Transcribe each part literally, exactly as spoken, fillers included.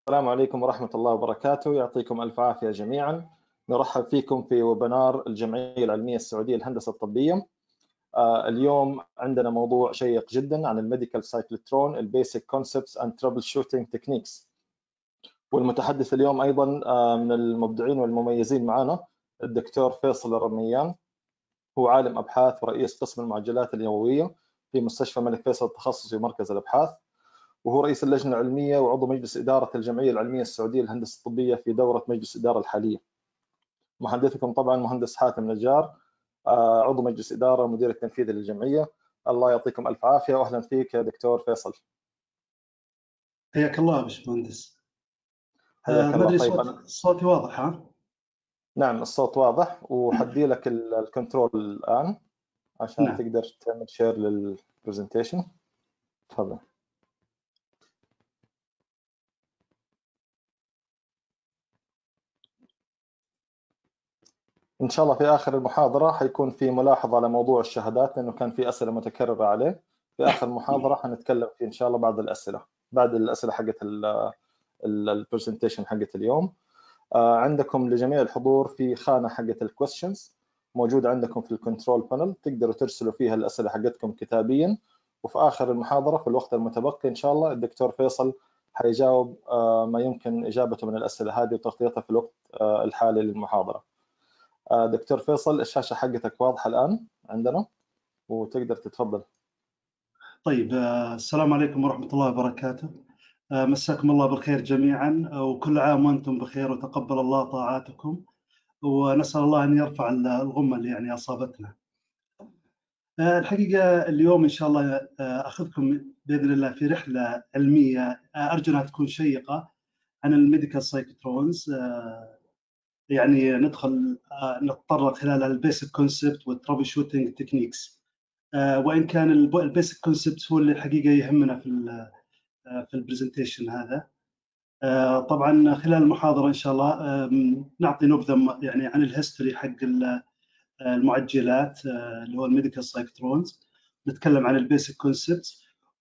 السلام عليكم ورحمة الله وبركاته، يعطيكم ألف عافية جميعا. نرحب فيكم في ويبنار الجمعية العلمية السعودية للهندسة الطبية. آه، اليوم عندنا موضوع شيق جدا عن الميديكال سايكلوترون، البيسك كونسبتس اند ترابل شوتينج تكنيكس. والمتحدث اليوم أيضا آه، من المبدعين والمميزين معنا الدكتور فيصل الرميان، هو عالم أبحاث ورئيس قسم المعجلات اليووية في مستشفى الملك فيصل التخصصي ومركز الأبحاث، وهو رئيس اللجنة العلمية وعضو مجلس إدارة الجمعية العلمية السعودية للهندسة الطبية في دورة مجلس الإدارة الحالية. محدثكم طبعا مهندس حاتم نجار، عضو مجلس إدارة ومدير التنفيذي للجمعية. الله يعطيكم ألف عافية وأهلا فيك يا دكتور فيصل. حياك الله يا باشمهندس. حياك ما الله. ادري طيب صوت أنا... صوتي واضح ها؟ نعم الصوت واضح، وحدي لك الكنترول الآن عشان نعم. تقدر تعمل شير للبرزنتيشن. تفضل. إن شاء الله في آخر المحاضرة حيكون في ملاحظة على موضوع الشهادات، لأنه كان في أسئلة متكررة عليه. في آخر المحاضرة حنتكلم فيه إن شاء الله بعد الأسئلة بعد الأسئلة حقت البرزنتيشن حقت اليوم. عندكم لجميع الحضور في خانة حقت الكويستشنز موجودة عندكم في الكنترول بانل، تقدروا ترسلوا فيها الأسئلة حقتكم كتابيا، وفي آخر المحاضرة في الوقت المتبقي إن شاء الله الدكتور فيصل حيجاوب ما يمكن إجابته من الأسئلة هذه وتغطيتها في الوقت الحالي للمحاضرة. دكتور فيصل الشاشة حقتك واضحة الآن عندنا وتقدر تتفضل. طيب السلام عليكم ورحمة الله وبركاته. مساكم الله بالخير جميعا، وكل عام وأنتم بخير وتقبل الله طاعاتكم، ونسأل الله أن يرفع الغمة اللي يعني أصابتنا. الحقيقة اليوم إن شاء الله أخذكم بإذن الله في رحلة علمية أرجو أنها تكون شيقة عن الميديكال سايكوترونز. يعني ندخل نتطرق خلال البيسك كونسبت والترابل شوتينج تكنيكس، وان كان البيسك كونسبت هو اللي الحقيقه يهمنا في ال في البرزنتيشن هذا. طبعا خلال المحاضره ان شاء الله نعطي نبذه يعني عن الهيستوري حق المعجلات اللي هو الميديكال سايكوترونز، نتكلم عن البيسك كونسبت،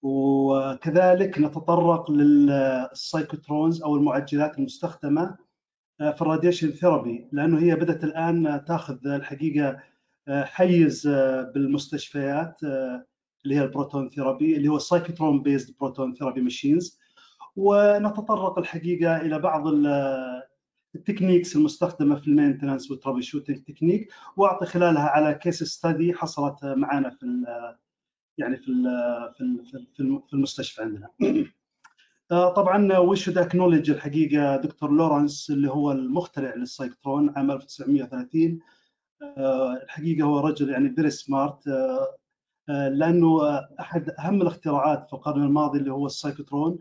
وكذلك نتطرق للسايكوترونز او المعجلات المستخدمه في الراديشن ثيرابي، لانه هي بدات الان تاخذ الحقيقه حيز بالمستشفيات اللي هي البروتون ثيرابي اللي هو السايكوترون بيزد بروتون ثيرابي ماشينز. ونتطرق الحقيقه الى بعض التكنيكس المستخدمه في المينتنانس والترابل شوتنج تكنيك، واعطي خلالها على كيس ستادي حصلت معنا في ال يعني في ال في المستشفى عندنا. طبعا وي شود اكنولج الحقيقه دكتور لورنس اللي هو المخترع للسايكوترون عام ألف وتسعمئة وثلاثين. الحقيقه هو رجل يعني فيري سمارت، لانه احد اهم الاختراعات في القرن الماضي اللي هو السايكوترون،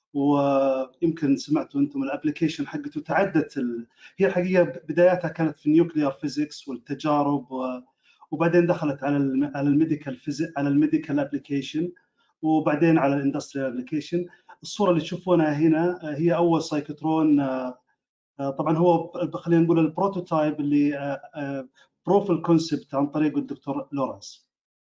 ويمكن سمعتوا انتم الابلكيشن حقته تعدت ال... هي الحقيقه بداياتها كانت في النيوكليير فيزيكس والتجارب، وبعدين دخلت على ال على الميديكال فيزيك على الميديكال ابلكيشن، وبعدين على الاندستريال ابلكيشن. الصوره اللي تشوفونها هنا هي اول سايكوترون. طبعا هو خلينا نقول البروتوتايب اللي بروف الكونسبت عن طريق الدكتور لورنس.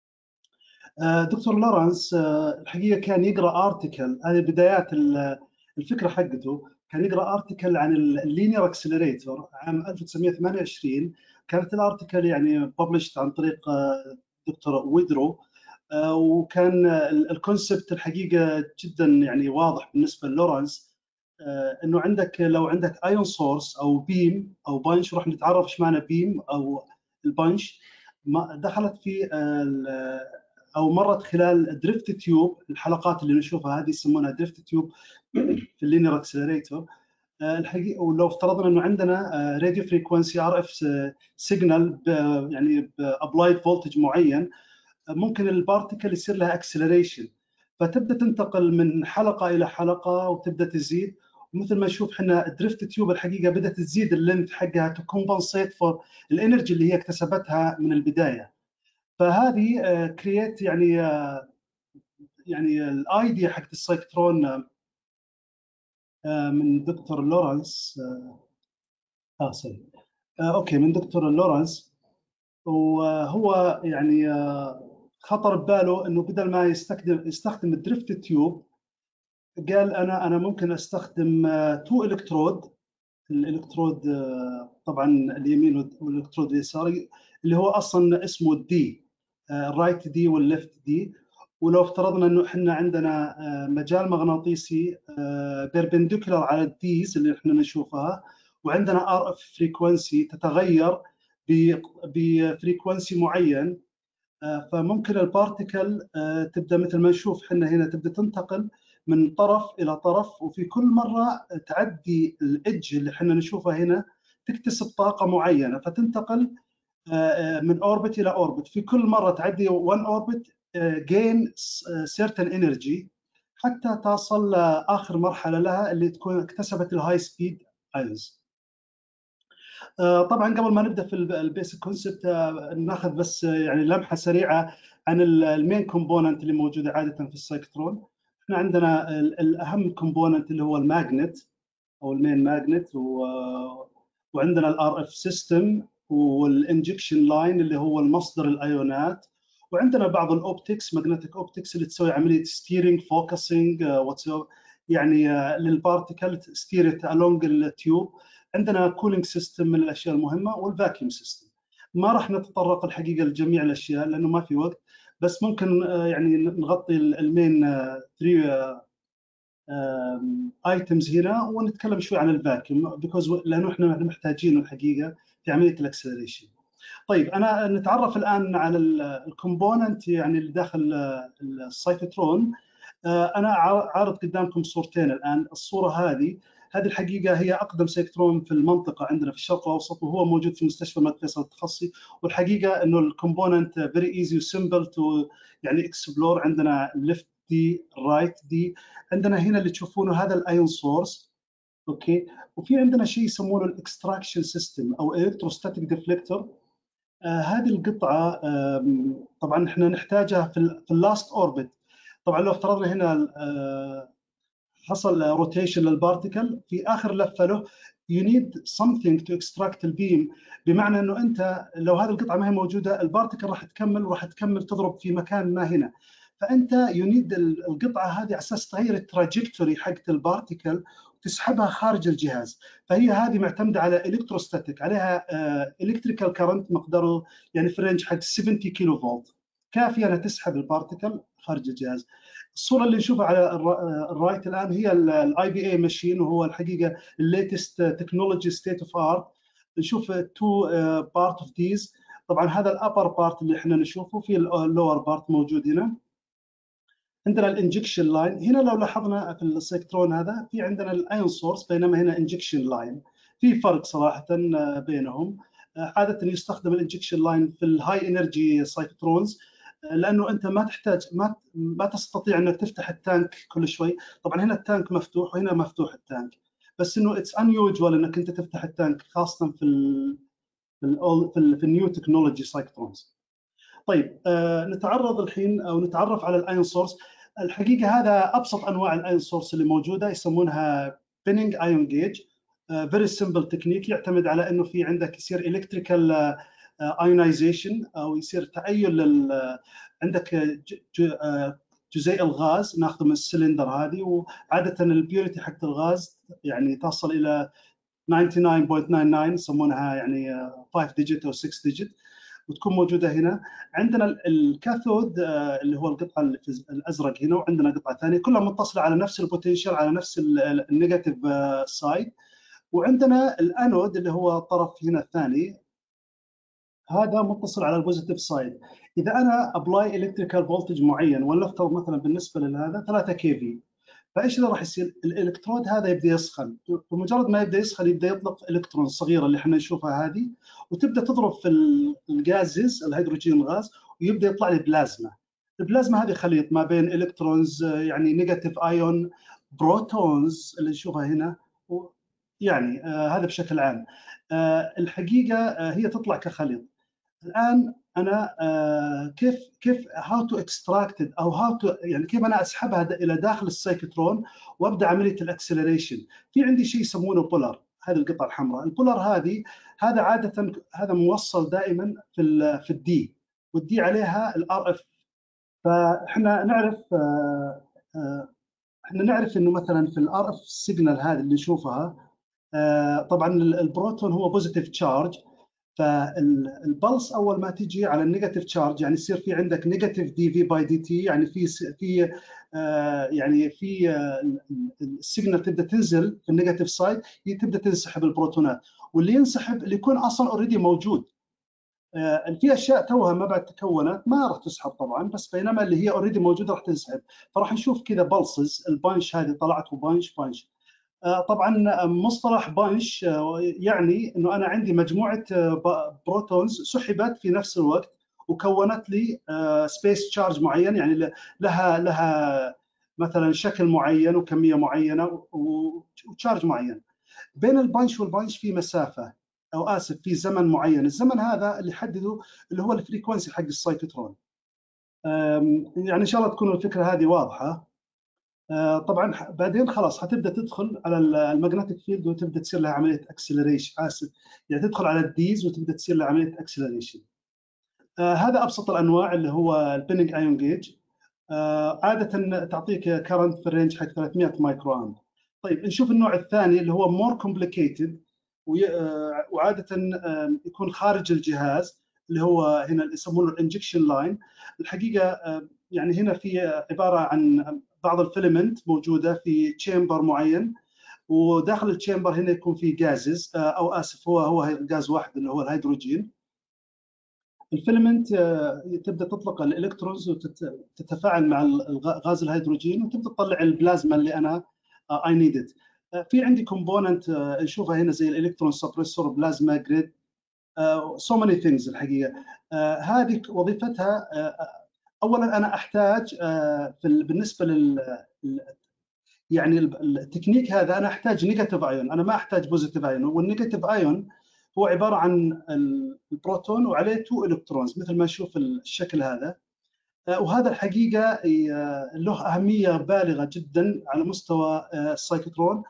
دكتور لورنس الحقيقه كان يقرا ارتكل، هذه بدايات الفكره حقته، كان يقرا ارتكل عن اللينير اكسلريتور عام ألف وتسعمئة وثمانية وعشرين. كانت الارتكل يعني ببلشت عن طريق دكتور ويدرو، وكان الكونسبت الحقيقه جدا يعني واضح بالنسبه للورنس، انه عندك لو عندك ايون سورس او بيم او بانش، راح نتعرف ايش معنى بيم او البانش، دخلت في او مرت خلال دريفت تيوب. الحلقات اللي نشوفها هذه يسمونها دريفت تيوب في اللينير اكسلريتور الحقيقه. ولو افترضنا انه عندنا راديو فريكونسي ار اف سيجنال يعني بابلايد فولتج معين، ممكن البارتيكل يصير لها اكسلريشن، فتبدا تنتقل من حلقه الى حلقه وتبدا تزيد. ومثل ما نشوف احنا الدريفت تيوب الحقيقه بدات تزيد اللينث حقها تو كومبنسيت فور الانرجي اللي هي اكتسبتها من البدايه. فهذه كرييت يعني يعني الايديا حقت السايكوترون من دكتور لورنس. اه سوري اوكي من دكتور لورنس. وهو يعني خطر بباله انه بدل ما يستخدم يستخدم الدريفت تيوب، قال انا انا ممكن استخدم تو الكترود، الالكترود طبعا اليمين والالكترود اليساري اللي هو اصلا اسمه الدي، الرايت دي والليفت دي. ولو افترضنا انه احنا عندنا مجال مغناطيسي بيربنديكولار على الديز اللي احنا نشوفها، وعندنا ار اف فريكونسي تتغير بفريكونسي معين، فممكن البارتيكل تبدا مثل ما نشوف احنا هنا تبدا تنتقل من طرف الى طرف، وفي كل مره تعدي الإدج اللي احنا نشوفها هنا تكتسب طاقه معينه فتنتقل من اوربت الى اوربت. في كل مره تعدي one اوربت gain certain energy حتى تصل لاخر مرحله لها اللي تكون اكتسبت الهاي سبيد ايونز. طبعا قبل ما نبدا في البيسك كونسبت ناخذ بس يعني لمحه سريعه عن المين كومبوننت اللي موجوده عاده في السايكترون. احنا عندنا الاهم كومبوننت اللي هو الماجنت او المين ماجنت، وعندنا الار اف سيستم والانجكشن لاين اللي هو المصدر الايونات، وعندنا بعض الاوبتكس ماجنتيك اوبتكس اللي تسوي عمليه ستيرنج فوكسنج يعني للبارتيكل ستيرت along التيوب. عندنا كولينج سيستم من الاشياء المهمه، والفاكيوم سيستم. ما راح نتطرق الحقيقه لجميع الاشياء لانه ما في وقت، بس ممكن يعني نغطي المين ثري ايتمز هنا ونتكلم شوي عن الفاكيوم بيكوز لانه احنا محتاجينه الحقيقه في عمليه الاكسلريشن. طيب انا نتعرف الان على الكومبوننت يعني اللي داخل السايكوترون. انا عارض قدامكم صورتين الان. الصوره هذه هذه الحقيقه هي اقدم سايكوترون في المنطقه عندنا في الشرق الاوسط، وهو موجود في مستشفى الملك فيصل التخصصي. والحقيقه انه الكومبوننت فيري ايزي وسمبل تو يعني اكسبلور. عندنا ليفت دي رايت دي، عندنا هنا اللي تشوفونه هذا الايون سورس، اوكي. وفي عندنا شيء يسمونه الاكستراكشن سيستم او الكتروستاتيك ديفليكتور. آه هذه القطعه آه طبعا احنا نحتاجها في اللاست اوربت. طبعا لو افترضنا هنا آه حصل روتيشن للبارتيكل في اخر لفه له، you need something to extract البيم، بمعنى انه انت لو هذه القطعه ما هي موجوده البارتيكل راح تكمل وراح تكمل تضرب في مكان ما هنا. فانت you need القطعه هذه على اساس تغير التراجكتوري حقت البارتيكل وتسحبها خارج الجهاز. فهي هذه معتمده على الكتروستاتيك، عليها الكتريكال كارنت مقداره يعني في الرينج حق سبعين كيلو فولت، كافيه انها تسحب البارتيكل خارج الجهاز. الصوره اللي نشوفها على الرايت الان هي الاي بي اي ماشين، وهو الحقيقه الليتست تكنولوجي ستيت اوف ارت. نشوف تو بارت اوف ذيز. طبعا هذا الابر بارت اللي احنا نشوفه، في اللور بارت موجود هنا. عندنا الانجكشن لاين هنا، لو لاحظنا في السايكترون هذا في عندنا الايون سورس بينما هنا انجكشن لاين. في فرق صراحه بينهم. عاده يستخدم الانجكشن لاين في الهاي انرجي سايكترونز لانه انت ما تحتاج ما ما تستطيع انك تفتح التانك كل شوي. طبعا هنا التانك مفتوح وهنا مفتوح التانك، بس انه اتس انيوجوال انك انت تفتح التانك خاصه في ال في ال في النيو تكنولوجي سايكترونز. طيب آه نتعرض الحين او نتعرف على الايون سورس. الحقيقه هذا ابسط انواع الايون سورس اللي موجوده، يسمونها بيننج ايون جيج. فيري سمبل تكنيك، يعتمد على انه في عندك يصير الكتريكال ايونايزيشن او يصير تأيل لل عندك جزيء الغاز ناخذه من السلندر هذه، وعاده البيوريتي حق الغاز يعني تصل الى تسعة وتسعين فاصلة تسعة وتسعين يسمونها يعني خمسة ديجيت او ستة ديجيت، وتكون موجوده هنا. عندنا الكاثود اللي هو القطعه الازرق هنا، وعندنا قطعه ثانيه كلها متصله على نفس البوتنشال على نفس النيجاتيف سايد. وعندنا الانود اللي هو الطرف هنا الثاني، هذا متصل على البوزيتيف سايد. اذا انا ابلاي الكتريكال فولتج معين، ولنفترض مثلا بالنسبه لهذا ثلاثة كي في، فايش اللي راح يصير؟ الالكترود هذا يبدا يسخن، بمجرد ما يبدا يسخن يبدا يطلق الكترون الصغيره اللي احنا نشوفها هذه، وتبدا تضرب في الغازز الهيدروجين الغاز، ويبدا يطلع لي بلازما. البلازما هذه خليط ما بين الكترونز يعني نيجاتيف ايون، بروتونز اللي نشوفها هنا، يعني آه هذا بشكل عام. آه الحقيقه آه هي تطلع كخليط. الان انا آه كيف كيف هاو تو اكستراكتد او هاو تو يعني كيف انا اسحبها الى داخل السايكوترون وابدا عمليه الاكسلريشن. في عندي شيء يسمونه بولر، هذه القطعه الحمراء. البولر هذه هذا عاده هذا موصل دائما في ال في الدي، والدي عليها الار اف. فاحنا نعرف آه آه احنا نعرف انه مثلا في الار اف سيجنال هذه اللي نشوفها طبعا البروتون هو بوزيتيف تشارج، فالبلس اول ما تجي على النيجاتيف تشارج يعني يصير في عندك نيجاتيف دي في باي دي تي، يعني في في يعني في السيجنال تبدا تنزل في النيجاتيف سايد، تبدا تنسحب البروتونات، واللي ينسحب اللي يكون اصلا اوريدي موجود. في اشياء توها ما بعد تكونت ما راح تسحب طبعا، بس بينما اللي هي اوريدي موجوده راح تنسحب، فراح نشوف كذا بلسز. البانش هذه طلعت وبانش بانش. طبعا مصطلح بانش يعني انه انا عندي مجموعه بروتونز سحبت في نفس الوقت وكونت لي سبيس تشارج معين، يعني لها لها مثلا شكل معين وكميه معينه وتشارج معين. بين البانش والبانش في مسافه او اسف في زمن معين، الزمن هذا اللي يحدده اللي هو الفريكونسي حق السايكوترون. يعني ان شاء الله تكون الفكره هذه واضحه. طبعا بعدين خلاص حتبدا تدخل على الماجنتيك فيلد وتبدا تصير لها عمليه اكسلريشن، اسف يعني تدخل على الديز وتبدا تصير لها عمليه اكسلريشن. هذا ابسط الانواع اللي هو البيننج ايون جيج، عاده تعطيك كرنت في الرينج حق ثلاثمئة مايكرو امب. طيب نشوف النوع الثاني اللي هو مور كومبليكيتد وعاده يكون خارج الجهاز، اللي هو هنا اللي يسمونه الانجكشن لاين. الحقيقه يعني هنا في عباره عن بعض الفيلمنت موجوده في تشامبر معين، وداخل التشامبر هنا يكون في غازز او اسف هو هو غاز واحد اللي هو الهيدروجين. الفيلمنت تبدا تطلق الالكترونز وتتفاعل مع غاز الهيدروجين وتبدا تطلع البلازما اللي انا اي نيد. في عندي كومبوننت نشوفها هنا زي الالكترون سبريسور، بلازما جريد، سو ماني ثينجز. الحقيقه هذه وظيفتها اولا انا احتاج في بالنسبه لل يعني التكنيك هذا انا احتاج نيجاتيف ايون، انا ما احتاج بوزيتيف ايون. والنيجاتيف ايون هو عباره عن البروتون وعليه تو الكترونز مثل ما نشوف الشكل هذا. وهذا الحقيقه له اهميه بالغه جدا على مستوى السايكوترون،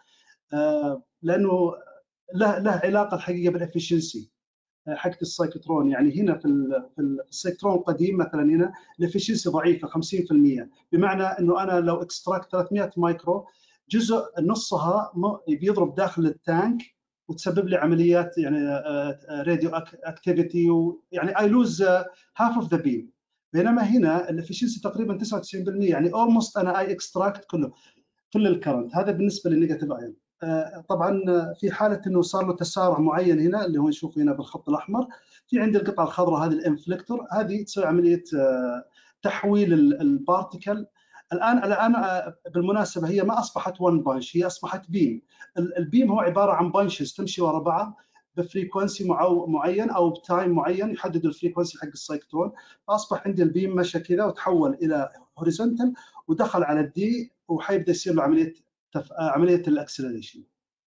لانه له له علاقه الحقيقه بالافشنسي حقت السايكوترون. يعني هنا في في السايكوترون القديم مثلا هنا الافشنسي ضعيفه خمسين بالمئة، بمعنى انه انا لو اكستراكت ثلاثمئة مايكرو جزء نصها بيضرب داخل التانك وتسبب لي عمليات يعني راديو اكتيفيتي، ويعني اي لوز هاف اوف ذا بيم. بينما هنا الافشنسي تقريبا تسعة وتسعين بالمئة، يعني اولموست انا اي اكستراكت كله كل الكرنت. هذا بالنسبه للنيجاتيف ايون. طبعا في حاله انه صار له تسارع معين هنا اللي هو نشوف هنا بالخط الاحمر، في عندي القطعه الخضراء هذه الانفلكتور، هذه تسوي عمليه تحويل البارتيكل. الان الان بالمناسبه هي ما اصبحت وان بانش، هي اصبحت بيم. البيم هو عباره عن بانشز تمشي ورا بعض بفريكونسي معين او بتايم معين يحدد الفريكونسي حق السايكترون. فاصبح عندي البيم مشى كذا وتحول الى هوريزونتال ودخل على الدي، وحيبدا يصير له عمليه تف... عمليه الاكسلريشن.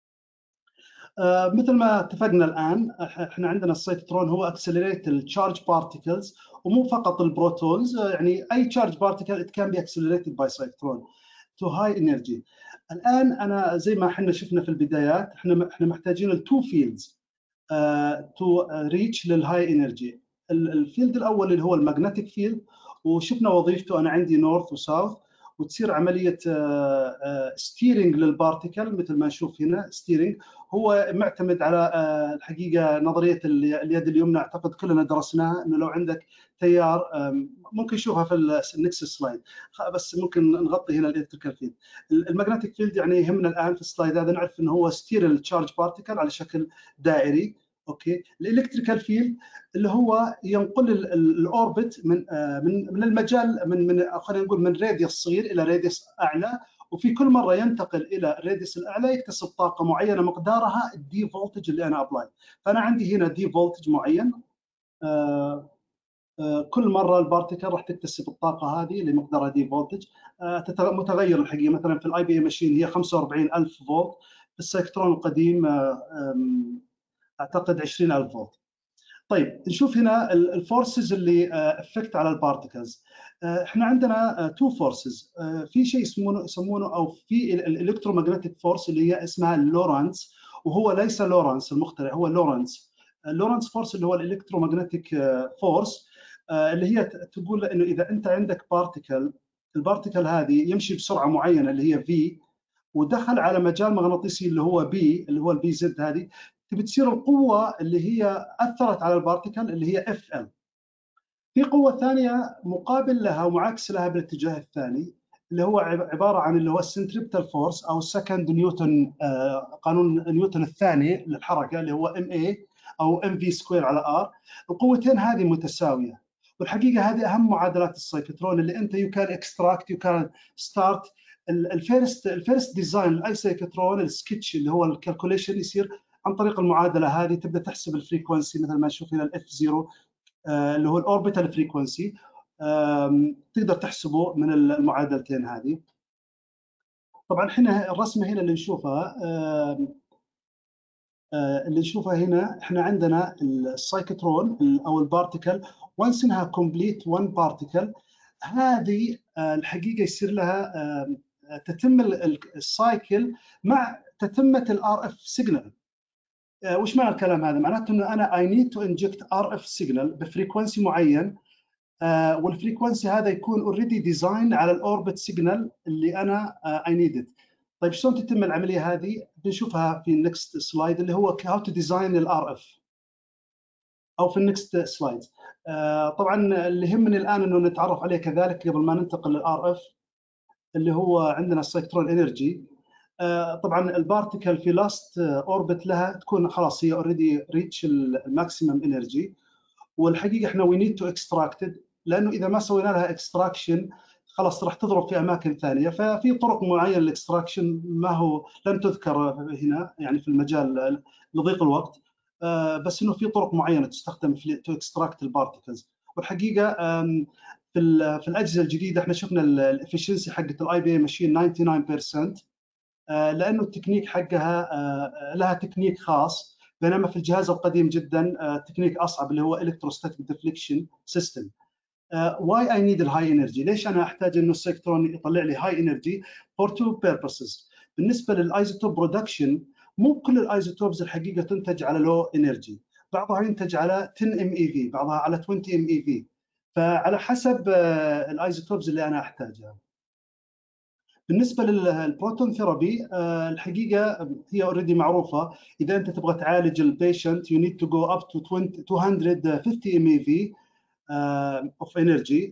آه مثل ما اتفقنا الان احنا عندنا السايكترون هو اكسلريت التشارج بارتيكلز، ومو فقط البروتونز، يعني اي تشارج بارتيكل it can be accelerated by cyclotron to high energy. الان انا زي ما احنا شفنا في البدايات احنا احنا محتاجين التو فيلدز تو ريتش للهاي انرجي. الفيلد الاول اللي هو الماجنتيك فيلد، وشفنا وظيفته انا عندي نورث وساوث، وتصير عمليه ستيرنج للبارتيكل مثل ما نشوف هنا. ستيرنج هو معتمد على الحقيقه نظريه اليد اليمنى، اعتقد كلنا درسناها، انه لو عندك تيار ممكن نشوفها في النكست سلايد، بس ممكن نغطي هنا الالكتريكال فيلد. الماجنتيك فيلد يعني يهمنا الان في السلايد هذا نعرف انه هو ستير التشارج بارتيكل على شكل دائري. اوكي، الالكتريكال فيلد اللي هو ينقل الاوربت من من من المجال من من خلينا نقول من راديوس صغير الى راديوس اعلى، وفي كل مره ينتقل الى الراديوس الاعلى يكتسب طاقه معينه مقدارها الدي فولتج اللي انا ابلاي. فانا عندي هنا دي فولتج معين، آه آه كل مره البارتيكل راح تكتسب الطاقه هذه اللي مقدارها دي فولتج. آه متغير الحقيقه مثلا في الاي بي اي ماشين هي خمسة وأربعين ألف فولت، في السايكترون القديم آه اعتقد عشرين ألف فولت. طيب نشوف هنا الفورسز اللي افكت على البارتيكلز. احنا عندنا تو فورسز، في شيء يسمونه يسمونه او في الالكترومagnetic فورس اللي هي اسمها لورنس، وهو ليس لورنس المخترع، هو لورنس. لورنس فورس اللي هو الالكترومagnetic فورس اللي هي تقول انه اذا انت عندك بارتيكل البارتيكل هذه يمشي بسرعه معينه اللي هي في، ودخل على مجال مغناطيسي اللي هو بي، اللي هو البي زد، هذه تبي تصير القوه اللي هي اثرت على البارتيكل اللي هي اف ال. في قوه ثانيه مقابل لها ومعاكس لها بالاتجاه الثاني اللي هو عباره عن اللي هو السنتريبتال فورس او السكند نيوتن، قانون نيوتن الثاني للحركه اللي هو ام اي او ام في سكوير على ار. القوتين هذه متساويه، والحقيقه هذه اهم معادلات السايكلترون اللي انت يو كان اكستراكت يو كان ستارت. الفيرست الفيرست ديزاين الاي سايكلترون السكتش اللي هو الكالكوليشن يصير عن طريق المعادله هذه، تبدا تحسب الفريكونسي مثل ما نشوف هنا الاف صفر اللي هو الاوربيتال فريكونسي، تقدر تحسبه من المعادلتين هذه. طبعا احنا الرسمه هنا اللي نشوفها اللي نشوفها هنا احنا عندنا السايكلترون او البارتيكل وانس انها كومبليت وان بارتيكل، هذه الحقيقه يصير لها تتم السايكل مع تتمه الار اف سيجنال. وش معنى الكلام هذا؟ معناته انه انا اي نيد تو انجكت ار اف سيجنال بفريكونسي معين، والفريكونسي هذا يكون اوريدي ديزاين على الاوربت سيجنال اللي انا اي نيدد. طيب شلون تتم العمليه هذه؟ بنشوفها في النكست سلايد اللي هو هاو تو ديزاين الار اف، او في النكست سلايد. طبعا اللي يهمني الان انه نتعرف عليه كذلك قبل ما ننتقل للار اف اللي هو عندنا السايكلترون انرجي. طبعا البارتيكل في لاست اوربت لها تكون خلاص هي اوريدي ريتش الماكسيمم انرجي، والحقيقه احنا وي نيد تو اكستراكتد، لانه اذا ما سوينا لها اكستراكشن خلاص راح تضرب في اماكن ثانيه. ففي طرق معينه للاكستراكشن ما هو لن تذكر هنا يعني في المجال لضيق الوقت، بس انه في طرق معينه تستخدم في تو اكستراكت البارتيكلز. والحقيقه في في الاجهزه الجديده احنا شفنا الافشنسي حقت الاي بي ام ماشين تسعة وتسعين بالمئة، لانه التكنيك حقها لها تكنيك خاص، بينما في الجهاز القديم جدا تكنيك اصعب اللي هو الكتروستاتيك ديفليكشن سيستم. واي اي نيد الهاي انرجي؟ ليش انا احتاج انه السايكلترون يطلع لي هاي انرجي؟ فور تو بيربسز. بالنسبه للايزوتوب برودكشن، مو كل الايزوتوبز الحقيقه تنتج على لو انرجي، بعضها ينتج على عشرة ام اي في، بعضها على عشرين ام اي في، فعلى حسب الايزوتوبز اللي انا احتاجها. بالنسبه للبروتون ثيرابي الحقيقه هي اوريدي معروفه، اذا انت تبغى تعالج البيشنت يو نيد تو جو اب تو مئتين وخمسين ام اي في اوف انرجي،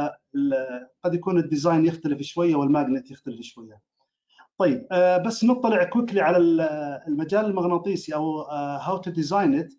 فقد يكون الديزاين يختلف شويه والماجنت يختلف شويه. طيب بس نطلع كويكلي على المجال المغناطيسي او هاو تو ديزاين ات.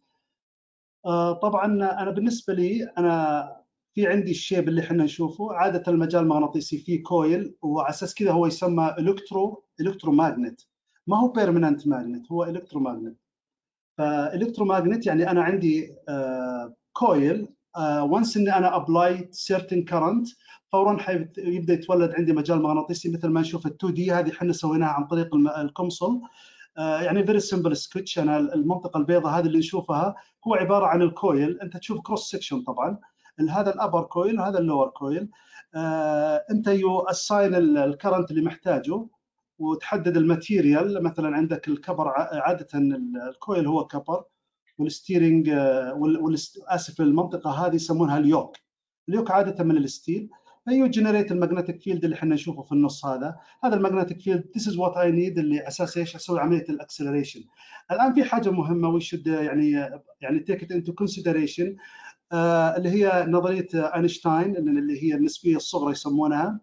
طبعا انا بالنسبه لي انا في عندي الشيب اللي احنا نشوفه، عاده المجال المغناطيسي فيه كويل، وعلى اساس كذا هو يسمى الكترو الكترو ماجنت، ما هو بيرمننت ماجنت، هو الكترو ماجنت. فالكترو ماجنت يعني انا عندي كويل، وانس اني انا ابلاي سيرتن كرنت فورا يبدا يتولد عندي مجال مغناطيسي مثل ما نشوف ال تو دي هذه احنا سويناها عن طريق الكونسول. يعني فيري سمبل سكتش. انا المنطقه البيضاء هذه اللي نشوفها هو عباره عن الكويل، انت تشوف كروس سكشن طبعا، هذا الابر كويل وهذا اللور كويل. آه انت يو اساين الكرنت اللي محتاجه وتحدد الماتيريال، مثلا عندك الكبر، عاده الكويل هو كبر، والستيرنج اسف المنطقه هذه يسمونها اليوك، اليوك عاده من الستيل، فيو جنريت الماجنتيك فيلد اللي احنا نشوفه في النص هذا، هذا الماجنتيك فيلد ذيس از وات اي نيد اللي اساسه ايش؟ اسوي عمليه الاكسلريشن. الان في حاجه مهمه وي شود يعني يعني تيك ات انتو كونسيدريشن اللي هي نظريه اينشتاين اللي هي النسبيه الصغرى يسمونها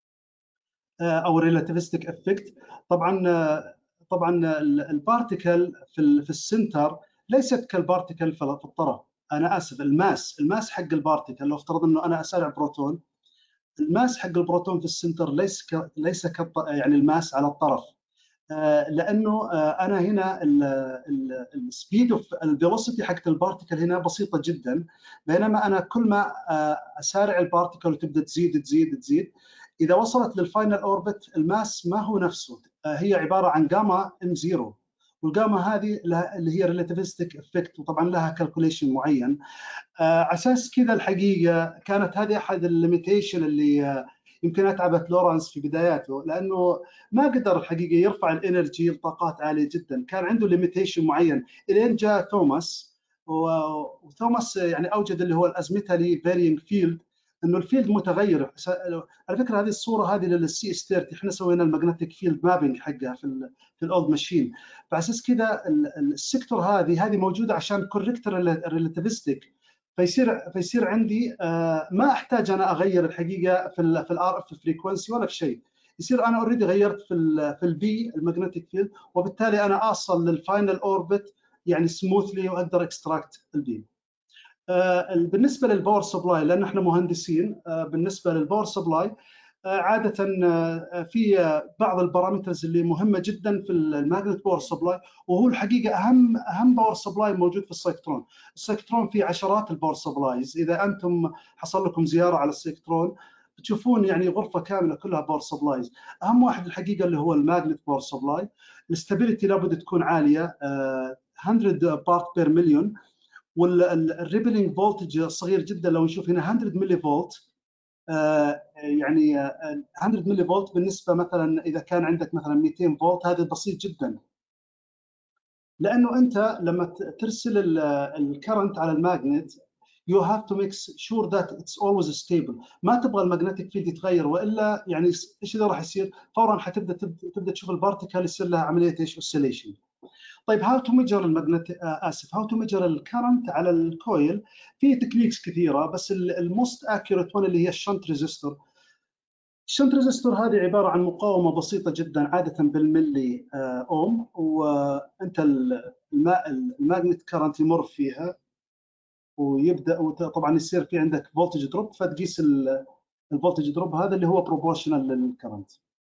او ريلاتيفستيك افكت. طبعا طبعا البارتيكل في في السنتر ليست كالبارتيكل في الطرف، انا اسف الماس الماس حق البارتيكل لو افترض انه انا اسارع بروتون، الماس حق البروتون في السنتر ليس ك... ليس ك... يعني الماس على الطرف، آه لانه آه انا هنا السبيد اوف الفيلوسيتي حق البارتيكل هنا بسيطه جدا، بينما انا كل ما آه اسارع البارتيكل وتبدا تزيد تزيد تزيد، اذا وصلت للفاينل اوربت الماس ما هو نفسه، آه هي عباره عن جاما ام زيرو، والجاما هذه اللي هي ريلاتيفستيك افكت، وطبعا لها كالكوليشن معين. على اساس كذا الحقيقه كانت هذه احد الليميتيشن اللي يمكن اتعبت لورانس في بداياته، لانه ما قدر الحقيقه يرفع الانرجي لطاقات عاليه جدا، كان عنده ليميتيشن معين الين جاء توماس، وتوماس يعني اوجد اللي هو الازميتالي فارينج فيلد، انه الفيلد متغير. على فكره هذه الصوره هذه للسي اس ثلاثين، احنا سوينا الماجنتيك فيلد مابينج حقها في ال في الاولد ماشين، فعلى اساس كذا السيكتور هذه هذه موجوده عشان كوركت ريلاتيفستيك، فيصير فيصير عندي ما احتاج انا اغير الحقيقه في ال في الار اف فريكونسي ولا في شيء، يصير انا اوريدي غيرت في ال في البي الماجنتيك فيلد، وبالتالي انا اوصل للفاينل اوربت يعني سموثلي واقدر اكستراكت البي. بالنسبه للباور سبلاي، لان احنا مهندسين، بالنسبه للباور سبلاي عاده في بعض البارامترز اللي مهمه جدا في الماجنت باور سبلاي، وهو الحقيقه اهم اهم باور سبلاي موجود في السايكترون. السايكترون فيه عشرات الباور سبلايز، اذا انتم حصل لكم زياره على السايكترون بتشوفون يعني غرفه كامله كلها باور سبلايز. اهم واحد الحقيقه اللي هو الماجنت باور سبلاي، الاستابيليتي لابد تكون عاليه مية بارت بير مليون، والريبلينج فولتج صغير جدا. لو نشوف هنا مية ملي فولت، آه يعني آه مية ملي فولت بالنسبه مثلا اذا كان عندك مثلا مئتين فولت، هذا بسيط جدا، لانه انت لما ترسل الكرنت على الماجنت you have to make sure that it's always stable. ما تبغى الماجنتيك فيلد يتغير، والا يعني ايش اللي راح يصير؟ فورا حتبدا تبدا تشوف البارتيكل يصير لها عمليه ايش؟ اوسيليشن. طيب هاو تو ميجر الماجنت اسف هاو تو ميجر الكرنت على الكويل؟ في تكنيكس كثيره، بس الموست اكيوريت ون اللي هي الشنت ريزستور. الشنت ريزستور هذه عباره عن مقاومه بسيطه جدا عاده بالملي اوم، وانت الماجنت كرنت يمر فيها ويبدا، وطبعا يصير في عندك فولتج دروب، فتقيس الفولتج دروب هذا اللي هو بروبورشنال للكرنت.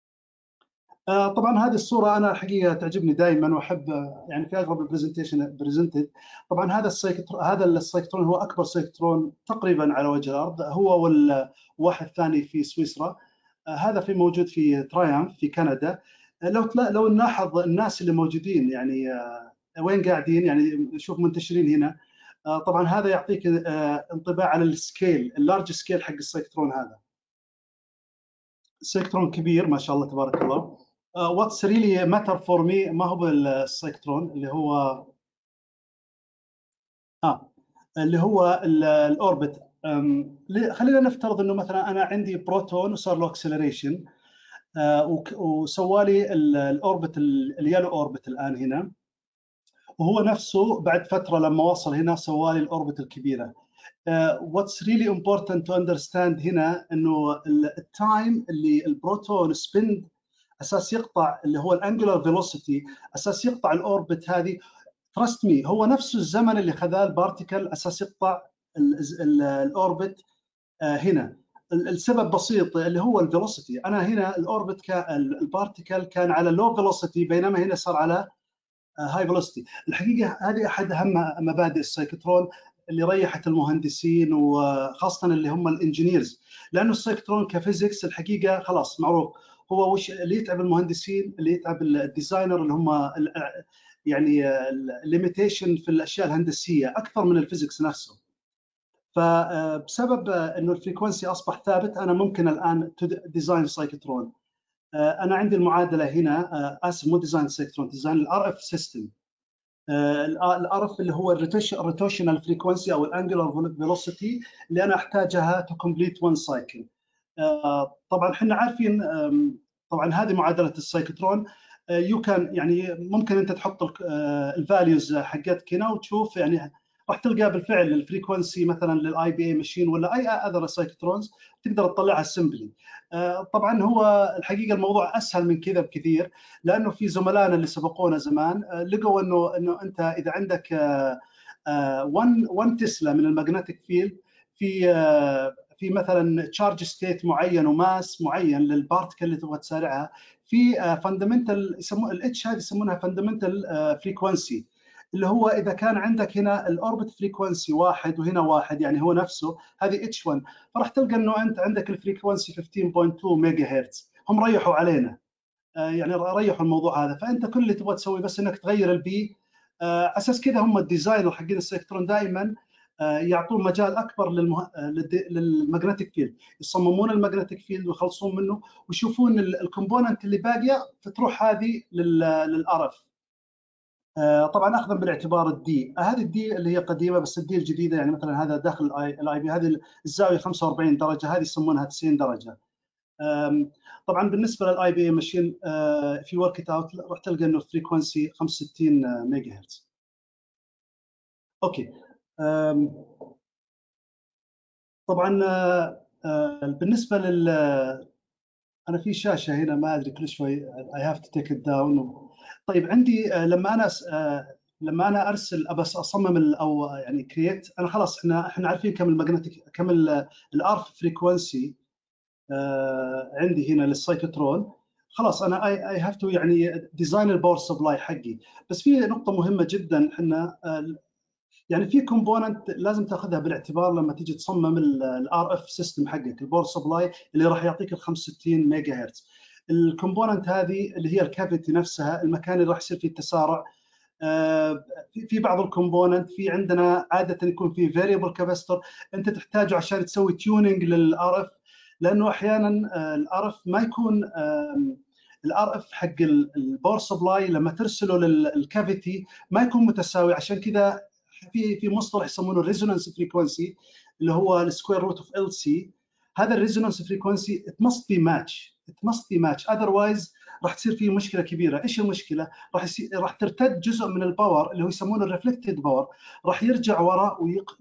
طبعا هذه الصوره انا الحقيقه تعجبني دائما، واحب يعني في اغلب البرزنتيشن بريزنتد. طبعا هذا السايكترون هذا السايكترون هو اكبر سايكترون تقريبا على وجه الارض، هو والواحد ثاني في سويسرا، هذا في موجود في ترايمف في كندا. لو لو نلاحظ الناس اللي موجودين يعني وين قاعدين، يعني نشوف منتشرين هنا. طبعا هذا يعطيك انطباع على السكيل، اللارج سكيل حق السايكترون. هذا السايكترون كبير ما شاء الله تبارك الله. واتس ريلي ماتر فور مي ما هو السايكترون اللي هو اه اللي هو الاوربت. خلينا نفترض انه مثلا انا عندي بروتون وصار له اكسلريشن، وسوالي الاوربت اليالو اوربت الان هنا، وهو نفسه بعد فتره لما وصل هنا سوالي الاوربت الكبيره. واتس ريلي امبورتنت تو اندرستاند هنا انه التايم اللي البروتون سبند اساس يقطع اللي هو الانجولار فيلوسيتي، اساس يقطع الاوربت هذه، تراست مي هو نفس الزمن اللي خذاه البارتيكل اساس يقطع الاوربت هنا. السبب بسيط اللي هو الفيلوسيتي. انا هنا الاوربت كان البارتيكل كان على لو فيلوسيتي، بينما هنا صار على هاي فيلوسيتي. الحقيقه هذه احد اهم مبادئ السايكترون اللي ريحت المهندسين وخاصه اللي هم الانجينيرز، لانه السايكترون كفيزيكس الحقيقه خلاص معروف هو وش اللي يتعب المهندسين، اللي يتعب الديزاينر، اللي هم يعني الليميتيشن في الاشياء الهندسيه اكثر من الفيزيكس نفسه. فبسبب انه الفريكونسي اصبح ثابت، انا ممكن الان ديزاين سايكترون. انا عندي المعادله هنا، اسف مو ديزاين سايكترون، ديزاين الار اف سيستم. الار اف اللي هو الروتيشنال فريكونسي او الانجولار فيلوسيتي اللي انا احتاجها تو كومبليت وان سايكل. طبعا احنا عارفين طبعا هذه معادله السايكترون. يو كان يعني ممكن انت تحط الفاليوز حقتك هنا وتشوف، يعني راح تلقى بالفعل الفريكونسي مثلا للاي بي اي ماشين ولا اي اذر سايكترونز تقدر تطلعها سمبلي. طبعا هو الحقيقه الموضوع اسهل من كذا بكثير، لانه في زملائنا اللي سبقونا زمان لقوا انه انه انت اذا عندك واحد تسلا من الماجنتيك فيلد في في مثلا تشارج ستيت معين وماس معين للبارتكل اللي تبغى تسارعها، في فاندمنتال يسموها الاتش، هذه يسمونها فاندمنتال فريكونسي، اللي هو اذا كان عندك هنا الاوربت فريكونسي واحد وهنا واحد يعني هو نفسه، هذه اتش واحد، فراح تلقى انه انت عندك الفريكونسي خمستاشر فاصلة اثنين ميجا هرتز. هم ريحوا علينا يعني ريحوا الموضوع هذا، فانت كل اللي تبغى تسوي بس انك تغير البي. اساس كذا هم الديزاينر حقين السايكترون دائما يعطون مجال اكبر للمه... للماجنتيك فيلد، يصممون الماجنتيك فيلد ويخلصون منه ويشوفون الكومبوننت اللي باقيه فتروح هذه للار اف. طبعا اخذا بالاعتبار الدي، هذه الدي اللي هي قديمه، بس الدي الجديده يعني مثلا هذا داخل الاي بي، هذه الزاويه خمسة وأربعين درجه، هذه يسمونها تسعين درجه. طبعا بالنسبه للاي بي ماشين في ورك اوت راح تلقى انه فريكونسي خمسة وستين ميجا هرتز. اوكي. طبعا بالنسبه لل انا في شاشه هنا ما ادري كل شوي اي هاف تو تيك ات داون. طيب عندي لما انا لما انا ارسل بس اصمم او يعني كرييت، انا خلاص احنا احنا عارفين كم الماجنتيك كم الارف فريكونسي عندي هنا للسايكوترون. خلاص انا اي اي هاف تو يعني ديزاين الباور سبلاي حقي. بس في نقطه مهمه جدا، احنا يعني في كومبوننت لازم تاخذها بالاعتبار لما تيجي تصمم الار اف سيستم حقك، الباور سبلاي اللي راح يعطيك ال خمسة وستين ميجا هرتز. الكومبوننت هذه اللي هي الكافيتي نفسها، المكان اللي راح يصير فيه التسارع. في بعض الكومبوننت في عندنا عاده يكون في فاريبل كاباستور انت تحتاجه عشان تسوي تيوننج للار اف، لانه احيانا الار اف ما يكون الار اف حق الباور سبلاي لما ترسله للكافيتي ما يكون متساوي. عشان كذا في في مصطلح يسمونه الريزونانس فريكونسي اللي هو السكوير روت اوف ال سي. هذا الريزونانس فريكونسي ات ماست بي ماتش ات ماست بي ماتش اذروايز راح تصير فيه مشكله كبيره. ايش المشكله؟ راح يصير راح ترتد جزء من الباور اللي هو يسمونه الريفلكتد باور، راح يرجع وراء